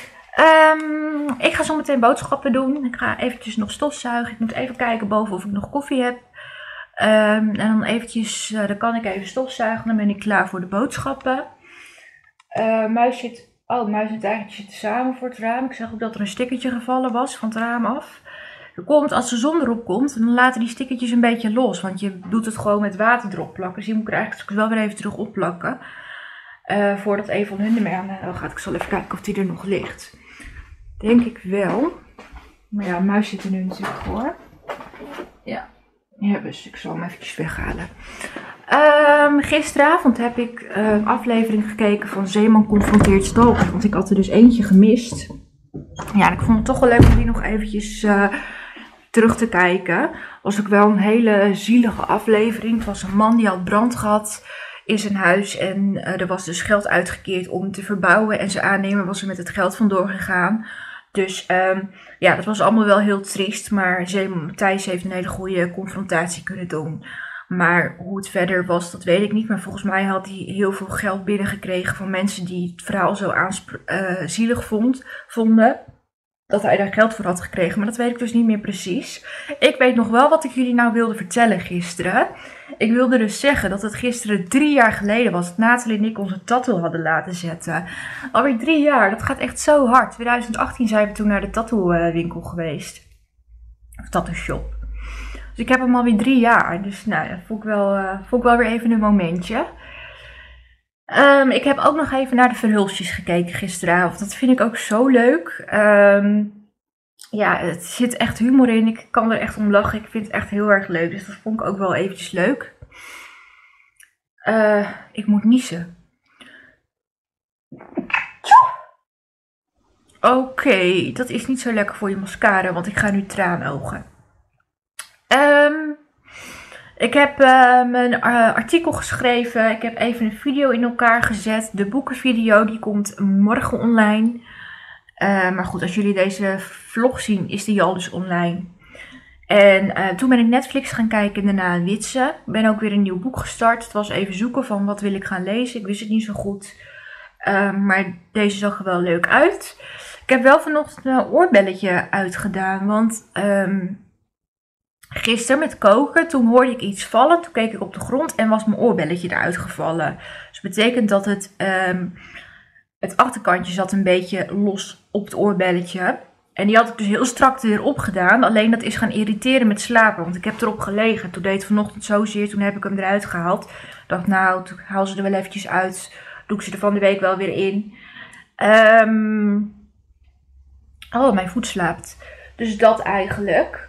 Ik ga zo meteen boodschappen doen. Ik ga eventjes nog stofzuigen. Ik moet even kijken boven of ik nog koffie heb. En dan eventjes, dan kan ik even stofzuigen. Dan ben ik klaar voor de boodschappen. Muis en Tijgertje zitten samen voor het raam. Ik zag ook dat er een stickertje gevallen was van het raam af. Als de zon erop komt, dan laten die stickertjes een beetje los. Want je doet het gewoon met water erop plakken. Dus die moet ik er eigenlijk wel weer even terug opplakken. Voordat een van hun ermee aan de haal gaat. Ik zal even kijken of die er nog ligt. Denk ik wel. Maar ja, muis zit er nu natuurlijk voor. Ja, dus ik zal hem eventjes weghalen. Gisteravond heb ik een aflevering gekeken van Zeeman confronteert stalkers. Want ik had er dus eentje gemist. Ja, en ik vond het toch wel leuk om die nog eventjes terug te kijken. Was ook wel een hele zielige aflevering. Het was een man die had brand gehad in zijn huis. En er was dus geld uitgekeerd om te verbouwen. En zijn aannemer was er met het geld vandoor gegaan. Dus ja, dat was allemaal wel heel triest. Maar Matthijs heeft een hele goede confrontatie kunnen doen. Maar hoe het verder was, dat weet ik niet. Maar volgens mij had hij heel veel geld binnengekregen van mensen die het verhaal zo zielig vonden. Dat hij daar geld voor had gekregen. Maar dat weet ik dus niet meer precies. Ik weet nog wel wat ik jullie nou wilde vertellen gisteren. Ik wilde dus zeggen dat het gisteren 3 jaar geleden was dat Nathalie en ik onze tattoo hadden laten zetten. Alweer 3 jaar, dat gaat echt zo hard. 2018 zijn we toen naar de tattoo winkel geweest. Of tattoo shop. Dus ik heb hem alweer 3 jaar. Dus nou, dat vond ik wel weer even een momentje. Ik heb ook nog even naar de Verhulsjes gekeken gisteravond. Dat vind ik ook zo leuk. Ja, het zit echt humor in. Ik kan er echt om lachen. Ik vind het echt heel erg leuk. Dus dat vond ik ook wel eventjes leuk. Ik moet niezen. Oké, dat is niet zo lekker voor je mascara. Want ik ga nu traanogen. Ik heb mijn artikel geschreven. Ik heb even een video in elkaar gezet. De boekenvideo die komt morgen online. Maar goed, als jullie deze vlog zien, is die al dus online. En toen ben ik Netflix gaan kijken en daarna Witsen. Ik ben ook weer een nieuw boek gestart. Het was even zoeken van wat wil ik gaan lezen. Ik wist het niet zo goed. Maar deze zag er wel leuk uit. Ik heb wel vanochtend een oorbelletje uitgedaan. Want gisteren met koken, toen hoorde ik iets vallen. Toen keek ik op de grond en was mijn oorbelletje eruit gevallen. Dus dat betekent dat het achterkantje zat een beetje los op het oorbelletje. En die had ik dus heel strak weer opgedaan. Alleen dat is gaan irriteren met slapen. Want ik heb erop gelegen. Toen deed het vanochtend zozeer. Toen heb ik hem eruit gehaald. Ik dacht, nou, ik haal ze er wel eventjes uit. Doe ik ze er van de week wel weer in. Oh, mijn voet slaapt. Dus dat eigenlijk.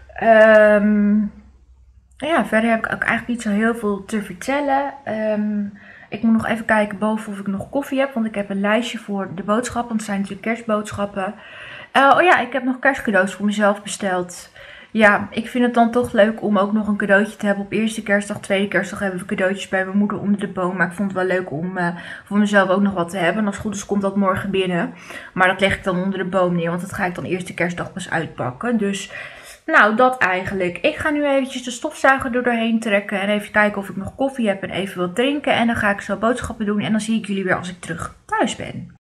Ja, verder heb ik ook eigenlijk niet zo heel veel te vertellen. Ik moet nog even kijken boven of ik nog koffie heb. Want ik heb een lijstje voor de boodschappen. Want het zijn natuurlijk kerstboodschappen. Oh ja, ik heb nog kerstcadeaus voor mezelf besteld. Ja, ik vind het dan toch leuk om ook nog een cadeautje te hebben. Op eerste kerstdag, tweede kerstdag hebben we cadeautjes bij mijn moeder onder de boom. Maar ik vond het wel leuk om voor mezelf ook nog wat te hebben. En als het goed is komt dat morgen binnen. Maar dat leg ik dan onder de boom neer. Want dat ga ik dan eerste kerstdag pas uitpakken. Dus nou, dat eigenlijk. Ik ga nu eventjes de stofzuiger er doorheen trekken. En even kijken of ik nog koffie heb en even wat drinken. En dan ga ik zo boodschappen doen. En dan zie ik jullie weer als ik terug thuis ben.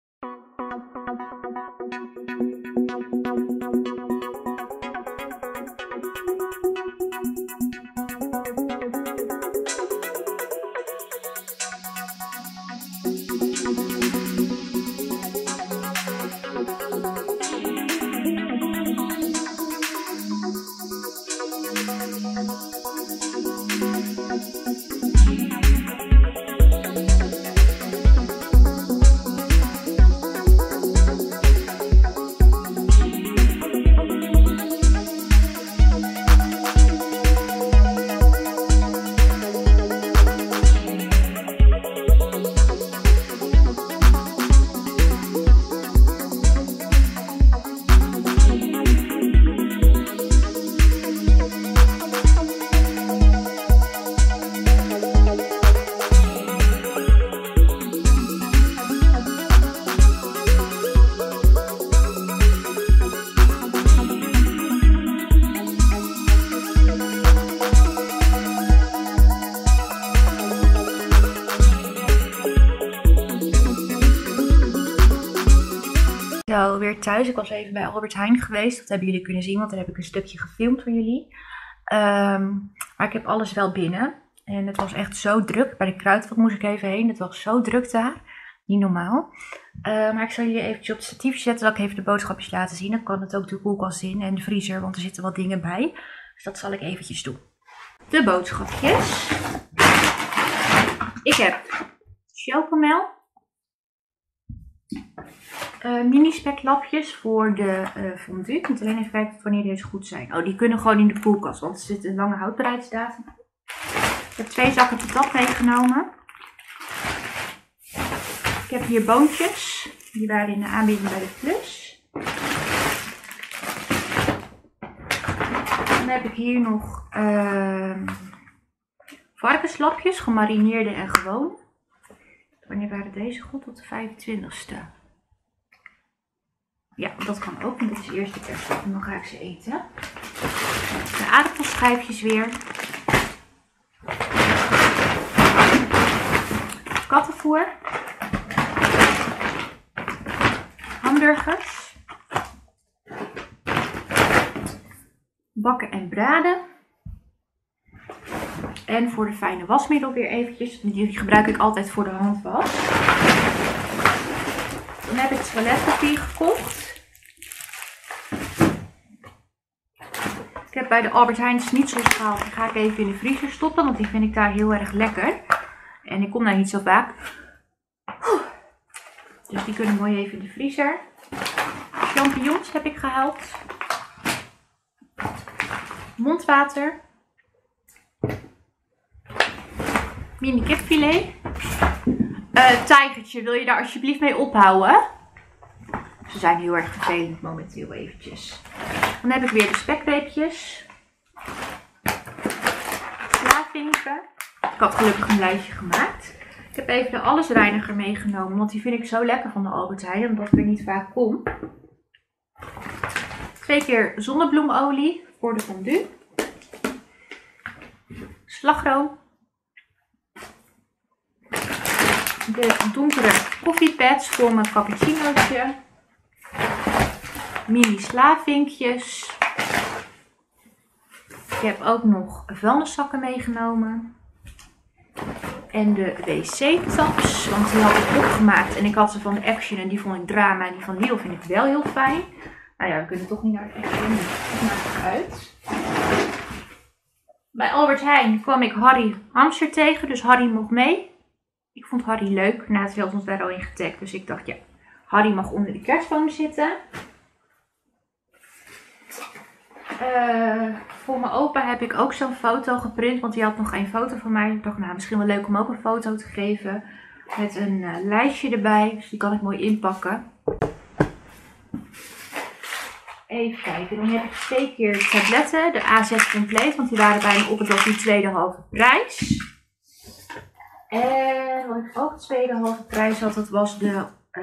Zo, weer thuis. Ik was even bij Albert Heijn geweest. Dat hebben jullie kunnen zien, want daar heb ik een stukje gefilmd voor jullie. Maar ik heb alles wel binnen. En het was echt zo druk. Bij de Kruidvat moest ik even heen. Het was zo druk daar. Niet normaal. Maar ik zal jullie eventjes op het statiefje zetten, dat ik even de boodschapjes laten zien. Dan kan het ook de koelkast in en de vriezer, want er zitten wat dingen bij. Dus dat zal ik eventjes doen. De boodschapjes. Ik heb chocomel. Mini speklapjes voor de fondue. Ik moet alleen even kijken wanneer deze goed zijn. Oh, die kunnen gewoon in de koelkast, want er zit een lange houdbaarheidsdatum. Ik heb 2 zakken patat meegenomen. Ik heb hier boontjes. Die waren in de aanbieding bij de Plus. Dan heb ik hier nog varkenslapjes, gemarineerde en gewoon. Wanneer waren deze goed? Tot de 25e. Ja, dat kan ook, want dit is de eerste kerstdag en dan ga ik ze eten. De aardappelschijfjes weer. Kattenvoer. Hamburgers. Bakken en braden. En voor de fijne wasmiddel weer eventjes. Die gebruik ik altijd voor de handwas. Dan heb ik toiletpapier gekocht. Ik heb bij de Albert Heijn schnitzels gehaald. Die ga ik even in de vriezer stoppen, want die vind ik daar heel erg lekker. En ik kom daar niet zo vaak. Dus die kunnen mooi even in de vriezer. Champignons heb ik gehaald. Mondwater. Mini kipfilet. Tijgertje, wil je daar alsjeblieft mee ophouden? Ze zijn heel erg vervelend momenteel eventjes. Dan heb ik weer de spekreepjes. Slavinken. Ik had gelukkig een lijstje gemaakt. Ik heb even de allesreiniger meegenomen, want die vind ik zo lekker van de Albert Heijn, omdat ik er niet vaak kom. 2 keer zonnebloemolie voor de fondue. Slagroom. De donkere koffiepads voor mijn cappuccinootje. Mini slavinkjes. Ik heb ook nog vuilniszakken meegenomen. En de wc-taps, want die had ik opgemaakt. En ik had ze van de Action en die vond ik drama. En die van Lidl vind ik wel heel fijn. Nou ja, we kunnen toch niet naar het echt doen. Dat maakt het uit. Bij Albert Heijn kwam ik Harry Hamster tegen, dus Harry mocht mee. Ik vond Harry leuk. Na het veld ons daar al in getagd, dus ik dacht ja, Harry mag onder de kerstboom zitten. Voor mijn opa heb ik ook zo'n foto geprint, want die had nog geen foto van mij. Ik dacht nou, misschien wel leuk om ook een foto te geven. Met een lijstje erbij, dus die kan ik mooi inpakken. Even kijken, dan heb ik 2 keer tabletten, de A6 compleet, want die waren bij me op het die tweede halve prijs. En wat ik ook tweede halve prijs had, dat was de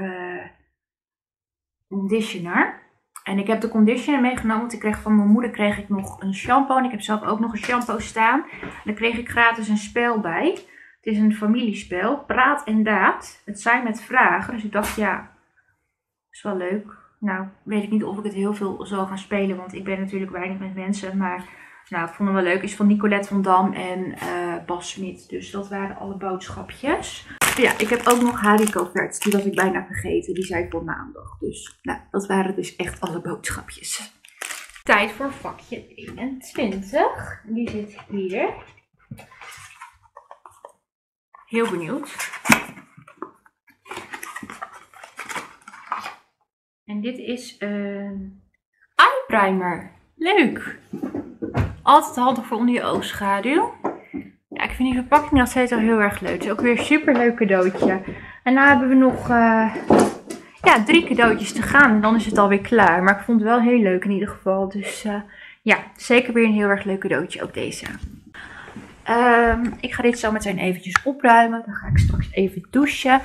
conditioner. En ik heb de conditioner meegenomen, want ik kreeg van mijn moeder nog een shampoo. En ik heb zelf ook nog een shampoo staan. En daar kreeg ik gratis een spel bij. Het is een familiespel, Praat en Daad. Het zijn met vragen, dus ik dacht ja, is wel leuk. Nou, weet ik niet of ik het heel veel zal gaan spelen, want ik ben natuurlijk weinig met mensen. Maar nou, ik vond het wel leuk. Het is van Nicolette van Dam en Bas Smit. Dus dat waren alle boodschapjes. Ja, ik heb ook nog haricot-verts. Die was ik bijna vergeten. Die zijn voor maandag. Dus nou, dat waren dus echt alle boodschapjes. Tijd voor vakje 21. Die zit hier. Heel benieuwd. En dit is een eye primer. Leuk! Altijd handig voor onder je oogschaduw. Ja, ik vind die verpakking nog steeds al heel erg leuk. Het is ook weer een super leuk cadeautje. En nu hebben we nog 3 cadeautjes te gaan. En dan is het alweer klaar. Maar ik vond het wel heel leuk in ieder geval. Dus ja, zeker weer een heel erg leuk cadeautje. Ook deze. Ik ga dit zo meteen eventjes opruimen. Dan ga ik straks even douchen.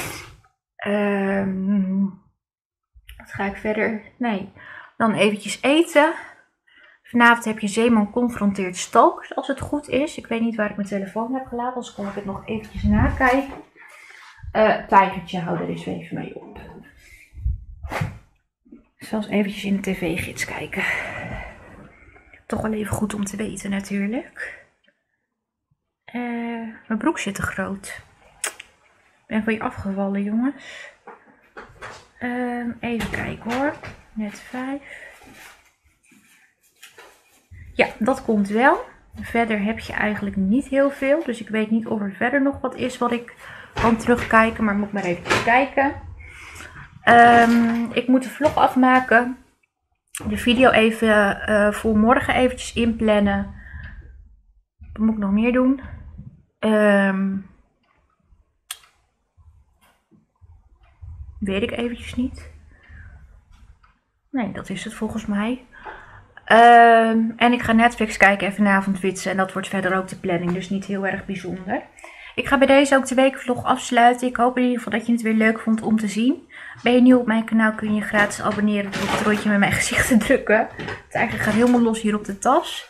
Wat ga ik verder? Nee, dan eventjes eten. Vanavond heb je Zeeman confronteert Stalkers, als het goed is. Ik weet niet waar ik mijn telefoon heb gelaten, anders kon ik het nog eventjes nakijken. Tijgertje, hou er eens even mee op. Zelfs eventjes in de tv-gids kijken. Toch wel even goed om te weten natuurlijk. Mijn broek zit te groot. Ik ben van je afgevallen, jongens. Even kijken hoor. Net 5. Ja, dat komt wel. Verder heb je eigenlijk niet heel veel. Dus ik weet niet of er verder nog wat is wat ik kan terugkijken. Maar moet maar even kijken. Ik moet de vlog afmaken. De video even voor morgen eventjes inplannen. Wat moet ik nog meer doen? Weet ik eventjes niet. Nee, dat is het volgens mij. En ik ga Netflix kijken en vanavond witsen. En dat wordt verder ook de planning. Dus niet heel erg bijzonder. Ik ga bij deze ook de weekvlog afsluiten. Ik hoop in ieder geval dat je het weer leuk vond om te zien. Ben je nieuw op mijn kanaal kun je je gratis abonneren door op het rondje met mijn gezicht te drukken. Het eigenlijk gaat helemaal los hier op de tas.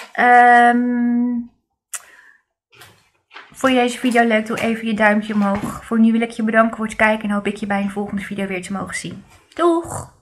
Vond je deze video leuk? Doe even je duimpje omhoog. Voor nu wil ik je bedanken voor het kijken en hoop ik je bij een volgende video weer te mogen zien. Doeg!